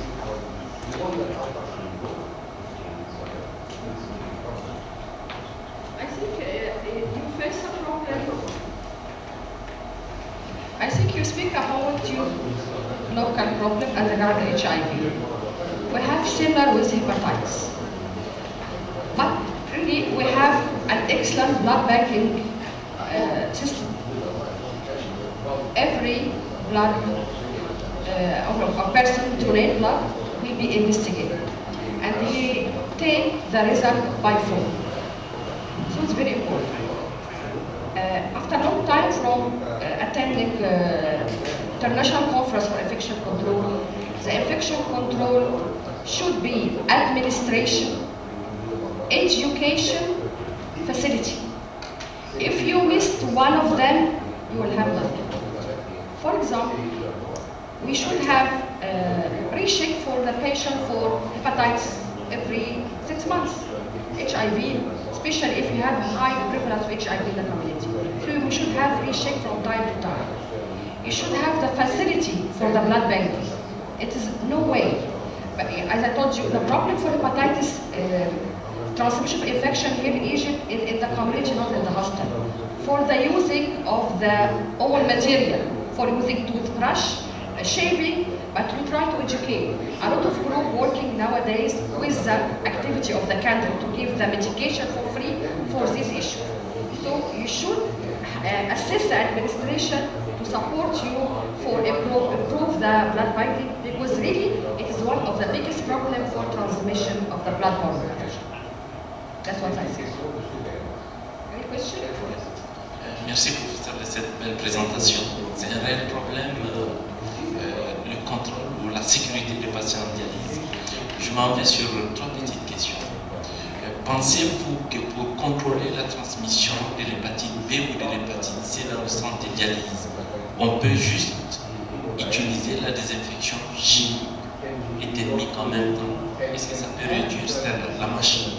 I think you speak about your local problem as regarding H I V. We have similar with hepatitis. But really, we have an excellent blood banking uh, system. Every blood uh, of a person donate blood will be investigated. And we take the result by phone. So it's very important. Uh, after a long time from uh, attending uh, international conference for infection control, the infection control should be administration, education, facility. If you missed one of them, you will have nothing. For example, we should have a recheck for the patient for hepatitis every six months. H I V, especially if you have high prevalence of H I V in the community. So we should have recheck from time to time. You should have the facility for the blood banking. It is no way. But as I told you, the problem for hepatitis, uh, transmission of infection here in Egypt, in, in the community, not in the hospital. For the using of the old material, for using toothbrush, uh, shaving, but we try to educate. A lot of group working nowadays with the activity of the country to give the medication for free for this issue. So you should uh, assist the administration to support you for improve, improve the blood banking, because really it is one of the biggest problems for transmission of the bloodborne infection. That's what I say. Any question? Merci professeur de cette belle présentation. C'est un réel problème, euh, le contrôle ou la sécurité des patients en dialyse. Je m'en vais sur trois petites questions. Euh, Pensez-vous que pour contrôler la transmission de l'hépatite B ou de l'hépatite C dans le centre de dialyse, on peut juste utiliser la désinfection chimique et thermique en même temps? Est-ce que ça peut réduire la machine?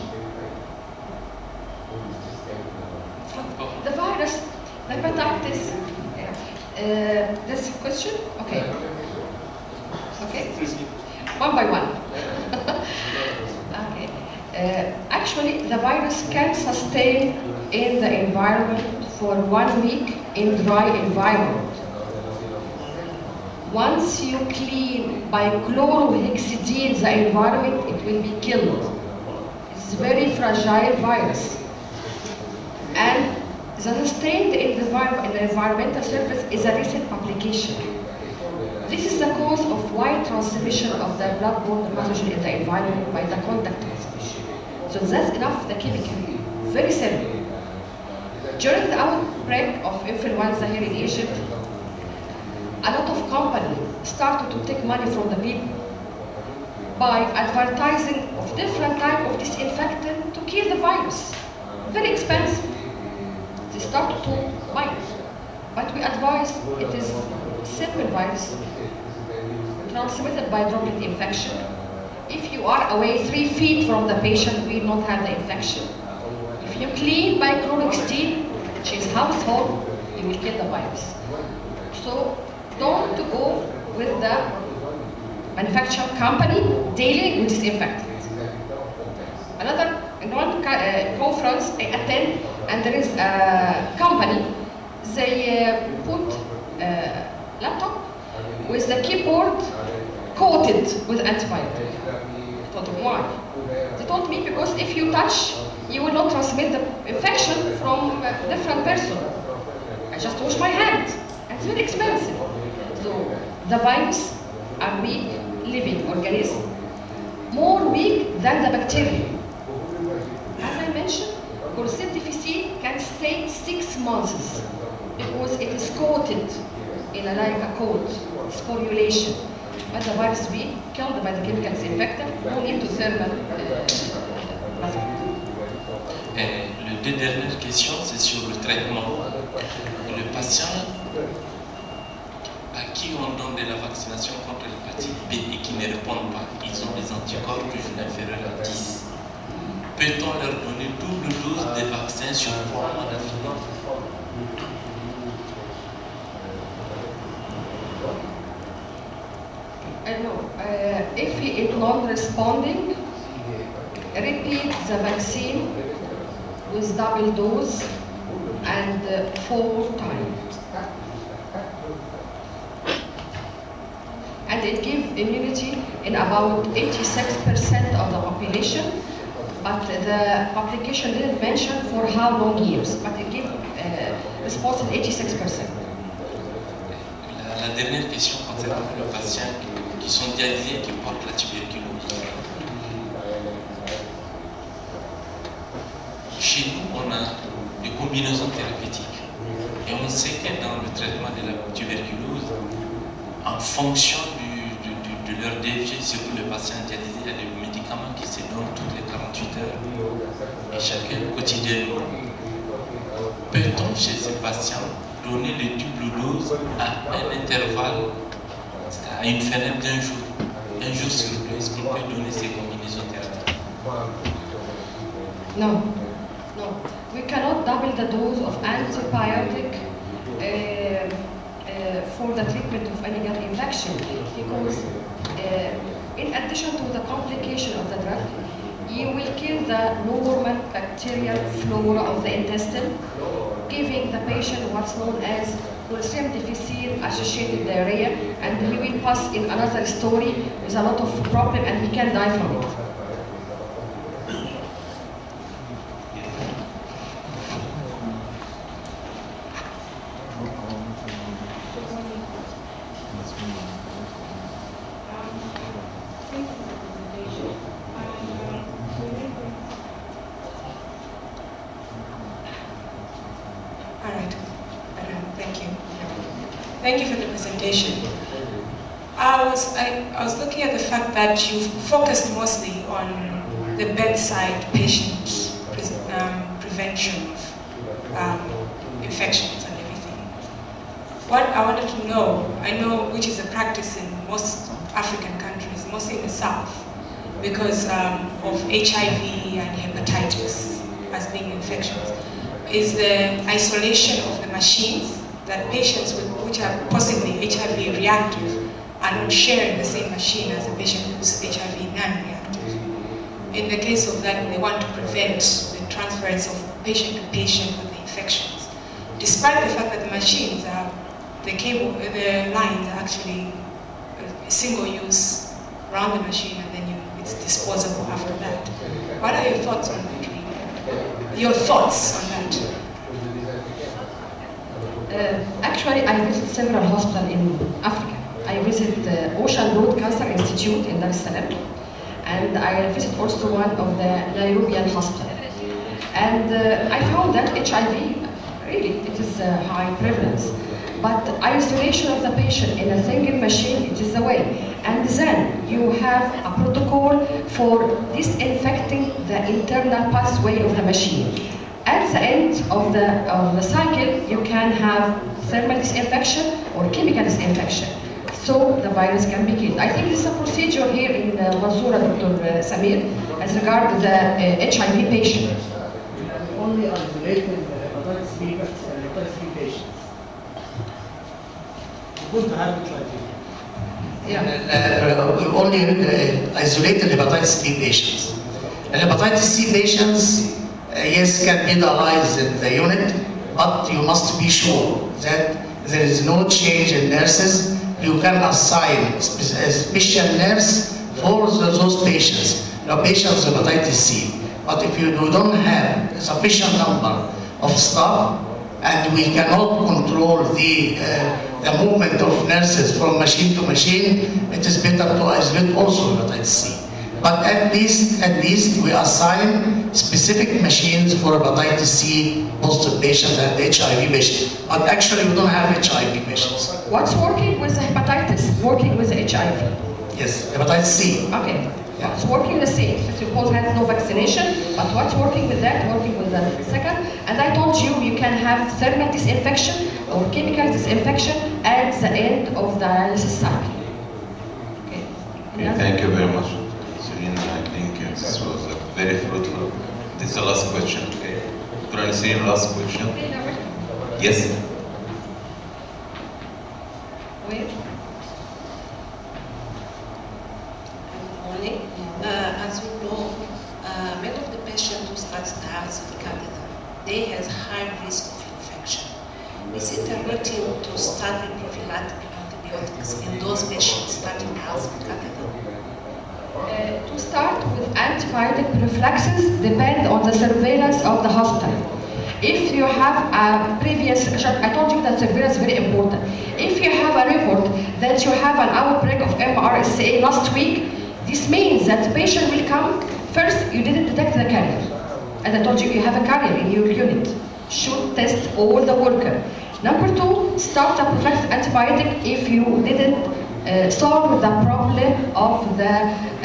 The virus, the hepatitis, uh, this question? Okay. Okay. One by one. Okay. Uh, actually, the virus can sustain in the environment for one week in dry environment. Once you clean by chlorohexidine the environment, it will be killed. It's a very fragile virus. And the sustained in the, in the environmental surface is a recent publication. This is the cause of wide transmission of the bloodborne pathogen in the environment by the contact transmission. So that's enough, the chemical. Very simple. During the outbreak of influenza here in Egypt, a lot of companies started to take money from the people by advertising of different type of disinfectant to kill the virus. Very expensive. They started to buy it. but we advise it is simple virus transmitted by droplet infection. If you are away three feet from the patient, we will not have the infection. If you clean by chlorhexidine, which is household, you will kill the virus. So don't go with the manufacturing company daily with disinfectant. Another in one uh, conference I attend, and there is a company, they uh, put a laptop with the keyboard coated with antibiotic. I told them why. They told me because if you touch, you will not transmit the infection from a different person. I just wash my hand, and it's very expensive. So the virus are weak living organism, more weak than the bacteria. As I mentioned, Courcette difficile can stay six months because it is coated in a, like a coat, sporulation. But the virus weak, killed by the chemical disinfectant, no need to thermal uh, method. Et les deux dernières questions, c'est sur le traitement. Le patient à qui on donne de la vaccination contre l'hépatite B et qui ne répondent pas, ils ont des anticorps plus inférieurs à dix. Peut-on leur donner double dose des vaccins sur trois mois d'affilée? Uh, no, uh, if he is not responding, repeat the vaccine with double dose and uh, four times. And it gives immunity in about eighty-six percent of the population, but the publication didn't mention for how long years, but it gives uh, response in eighty-six percent. La, la dernière question concerne le patient qui sont dialysés et qui portent la tuberculose. Chez nous, on a des combinaisons thérapeutiques et on sait que dans le traitement de la tuberculose, en fonction du, du, du, de leur D F G, surtout le patient dialysé, il y a des médicaments qui se donnent toutes les quarante-huit heures et chacun quotidiennement. Peut-on chez ces patients donner les doubles doses à un intervalle, à une fenêtre d'un jour, un jour sur deux? Est-ce qu'on peut donner ces combinaisons thérapeutiques? No, no. We cannot double the dose of antibiotic uh, uh, for the treatment of any gut infection because uh, in addition to the complication of the drug, you will kill the normal bacterial flora of the intestine, giving the patient what's known as Courcette difficile associated diarrhea, and he will pass in another story with a lot of problem and he can die from it. Thank you for the presentation. I was, I, I was looking at the fact that you focused mostly on the bedside patient pre um, prevention of um, infections and everything. What I wanted to know, I know which is a practice in most African countries, mostly in the South, because um, of H I V and hepatitis as being infections, is the isolation of the machines that patients with, which are possibly H I V reactive are not sharing the same machine as a patient who's H I V non-reactive. In the case of that, they want to prevent the transference of patient to patient with the infections. Despite the fact that the machines are, the cable, the lines are actually a single use around the machine and then you, it's disposable after that. What are your thoughts on that? Your thoughts on that? Uh, actually, I visit several hospitals in Africa. I visit the Ocean Road Cancer Institute in Dar es Salaam, and I visit also one of the Nairobian hospitals. And uh, I found that H I V, really, it is a high prevalence. But isolation of the patient in a single machine, it is the way. And then you have a protocol for disinfecting the internal pathway of the machine. At the end of the, of the cycle, you can have thermal disinfection or chemical disinfection, so the virus can be killed. I think this is a procedure here in uh, Mansoura, Doctor Uh, Samir, as regards the uh, H I V patient. Only isolated hepatitis C hepatitis C patients. Good to have H I V. Yeah. Uh, uh, only uh, isolated hepatitis B patients. And hepatitis C patients, uh, yes, can be dialyzed in the unit, but you must be sure that there is no change in nurses. You can assign a special nurse for the, those patients, the patients with hepatitis C. But if you don't have a sufficient number of staff, and we cannot control the, uh, the movement of nurses from machine to machine, it is better to isolate also hepatitis C. But at least, at least we assign specific machines for hepatitis C positive patients and H I V patients. But actually we don't have H I V patients. What's working with the hepatitis? Working with the H I V? Yes, hepatitis C. Okay. Yeah. It's working the same. So suppose has no vaccination, but what's working with that? Working with the second. And I told you you can have thermal disinfection or chemical disinfection at the end of the dialysis cycle. Okay. Okay, thank you very much, Nesrene. I think this was a very fruitful. This is the last question. Okay. Doctor Nesrene, last question. Yes. Where? Uh, as you know, uh, many of the patients who start dialysis with catheter, they have high risk of infection. Is it a routine to start with prophylactic antibiotics in those patients starting dialysis with catheter? Uh, to start with antibiotic prophylaxis depend on the surveillance of the hospital. If you have a previous, I told you that surveillance is very important. If you have a report that you have an outbreak of M R S A last week, this means that the patient will come, first you didn't detect the carrier. And I told you you have a carrier in your unit. Should test all the worker. Number two, start a prophylactic antibiotic if you didn't uh, solve the problem of the uh,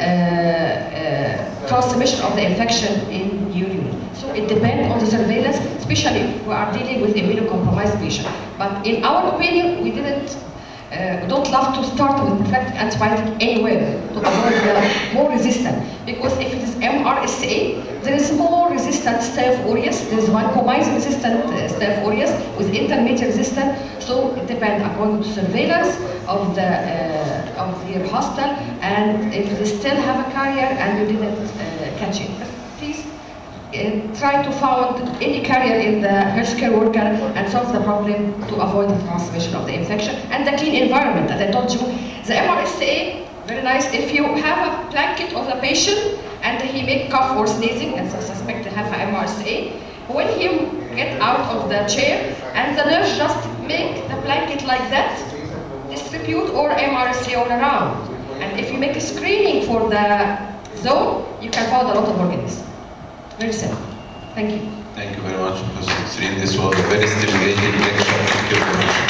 uh, transmission of the infection in your unit. So it depends on the surveillance, especially we are dealing with immunocompromised patient. But in our opinion, we didn't Uh, we don't love to start with prophylactic antibiotic anywhere to avoid the more resistant. Because if it is M R S A, there is more resistant Staph aureus. There is vancomycin resistant uh, Staph aureus with intermediate resistant. So it depends according to surveillance of the uh, of your hospital, and if they still have a carrier and you didn't uh, catch it, please uh, try to find any carrier in the healthcare worker and solve the problem to avoid the transmission of the infection and the clean environment. As I told you, the M R S A, very nice. If you have a blanket of the patient and he make cough or sneezing and so suspect to have a M R S A, when he get out of the chair and the nurse just make the blanket like that, distribute or M R S A all around. And if you make a screening for the zone, you can find a lot of organisms. Very simple. Thank you. Thank you very much, Professor Nesrene. This was a very stimulating lecture. Thank you very much.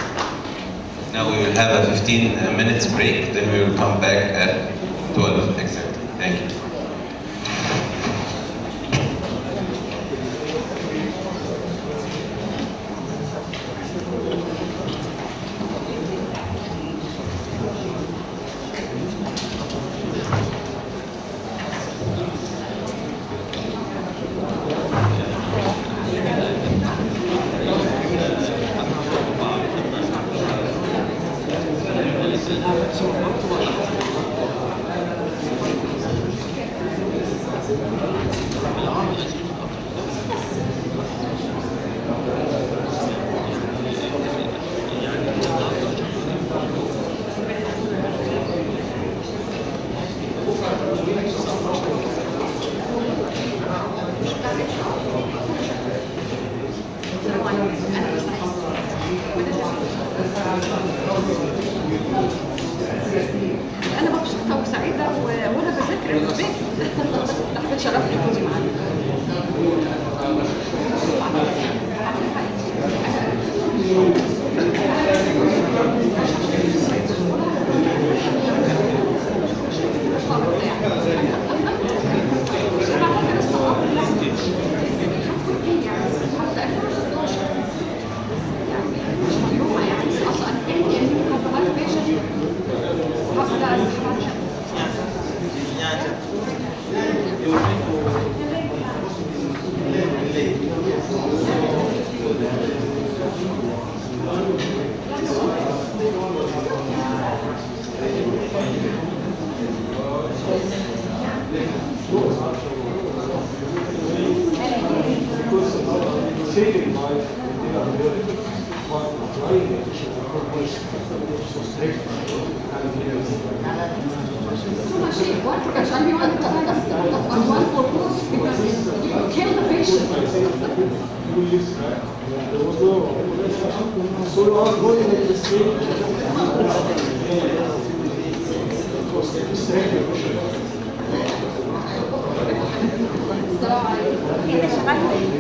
Now we will have a fifteen minutes break, then we will come back at twelve exactly. Thank you. أنا مبسوطة وسعيدة وأنا بذاكر البيت. أحمد شرفني وجودي معاك. حتى ألفين وستاشر saving life in antibiotic, but trying it so strict and too much aid. One for catch, you want to and one for close because you kill the patient. There was no so you are going at the same it was strange. السلام عليكم.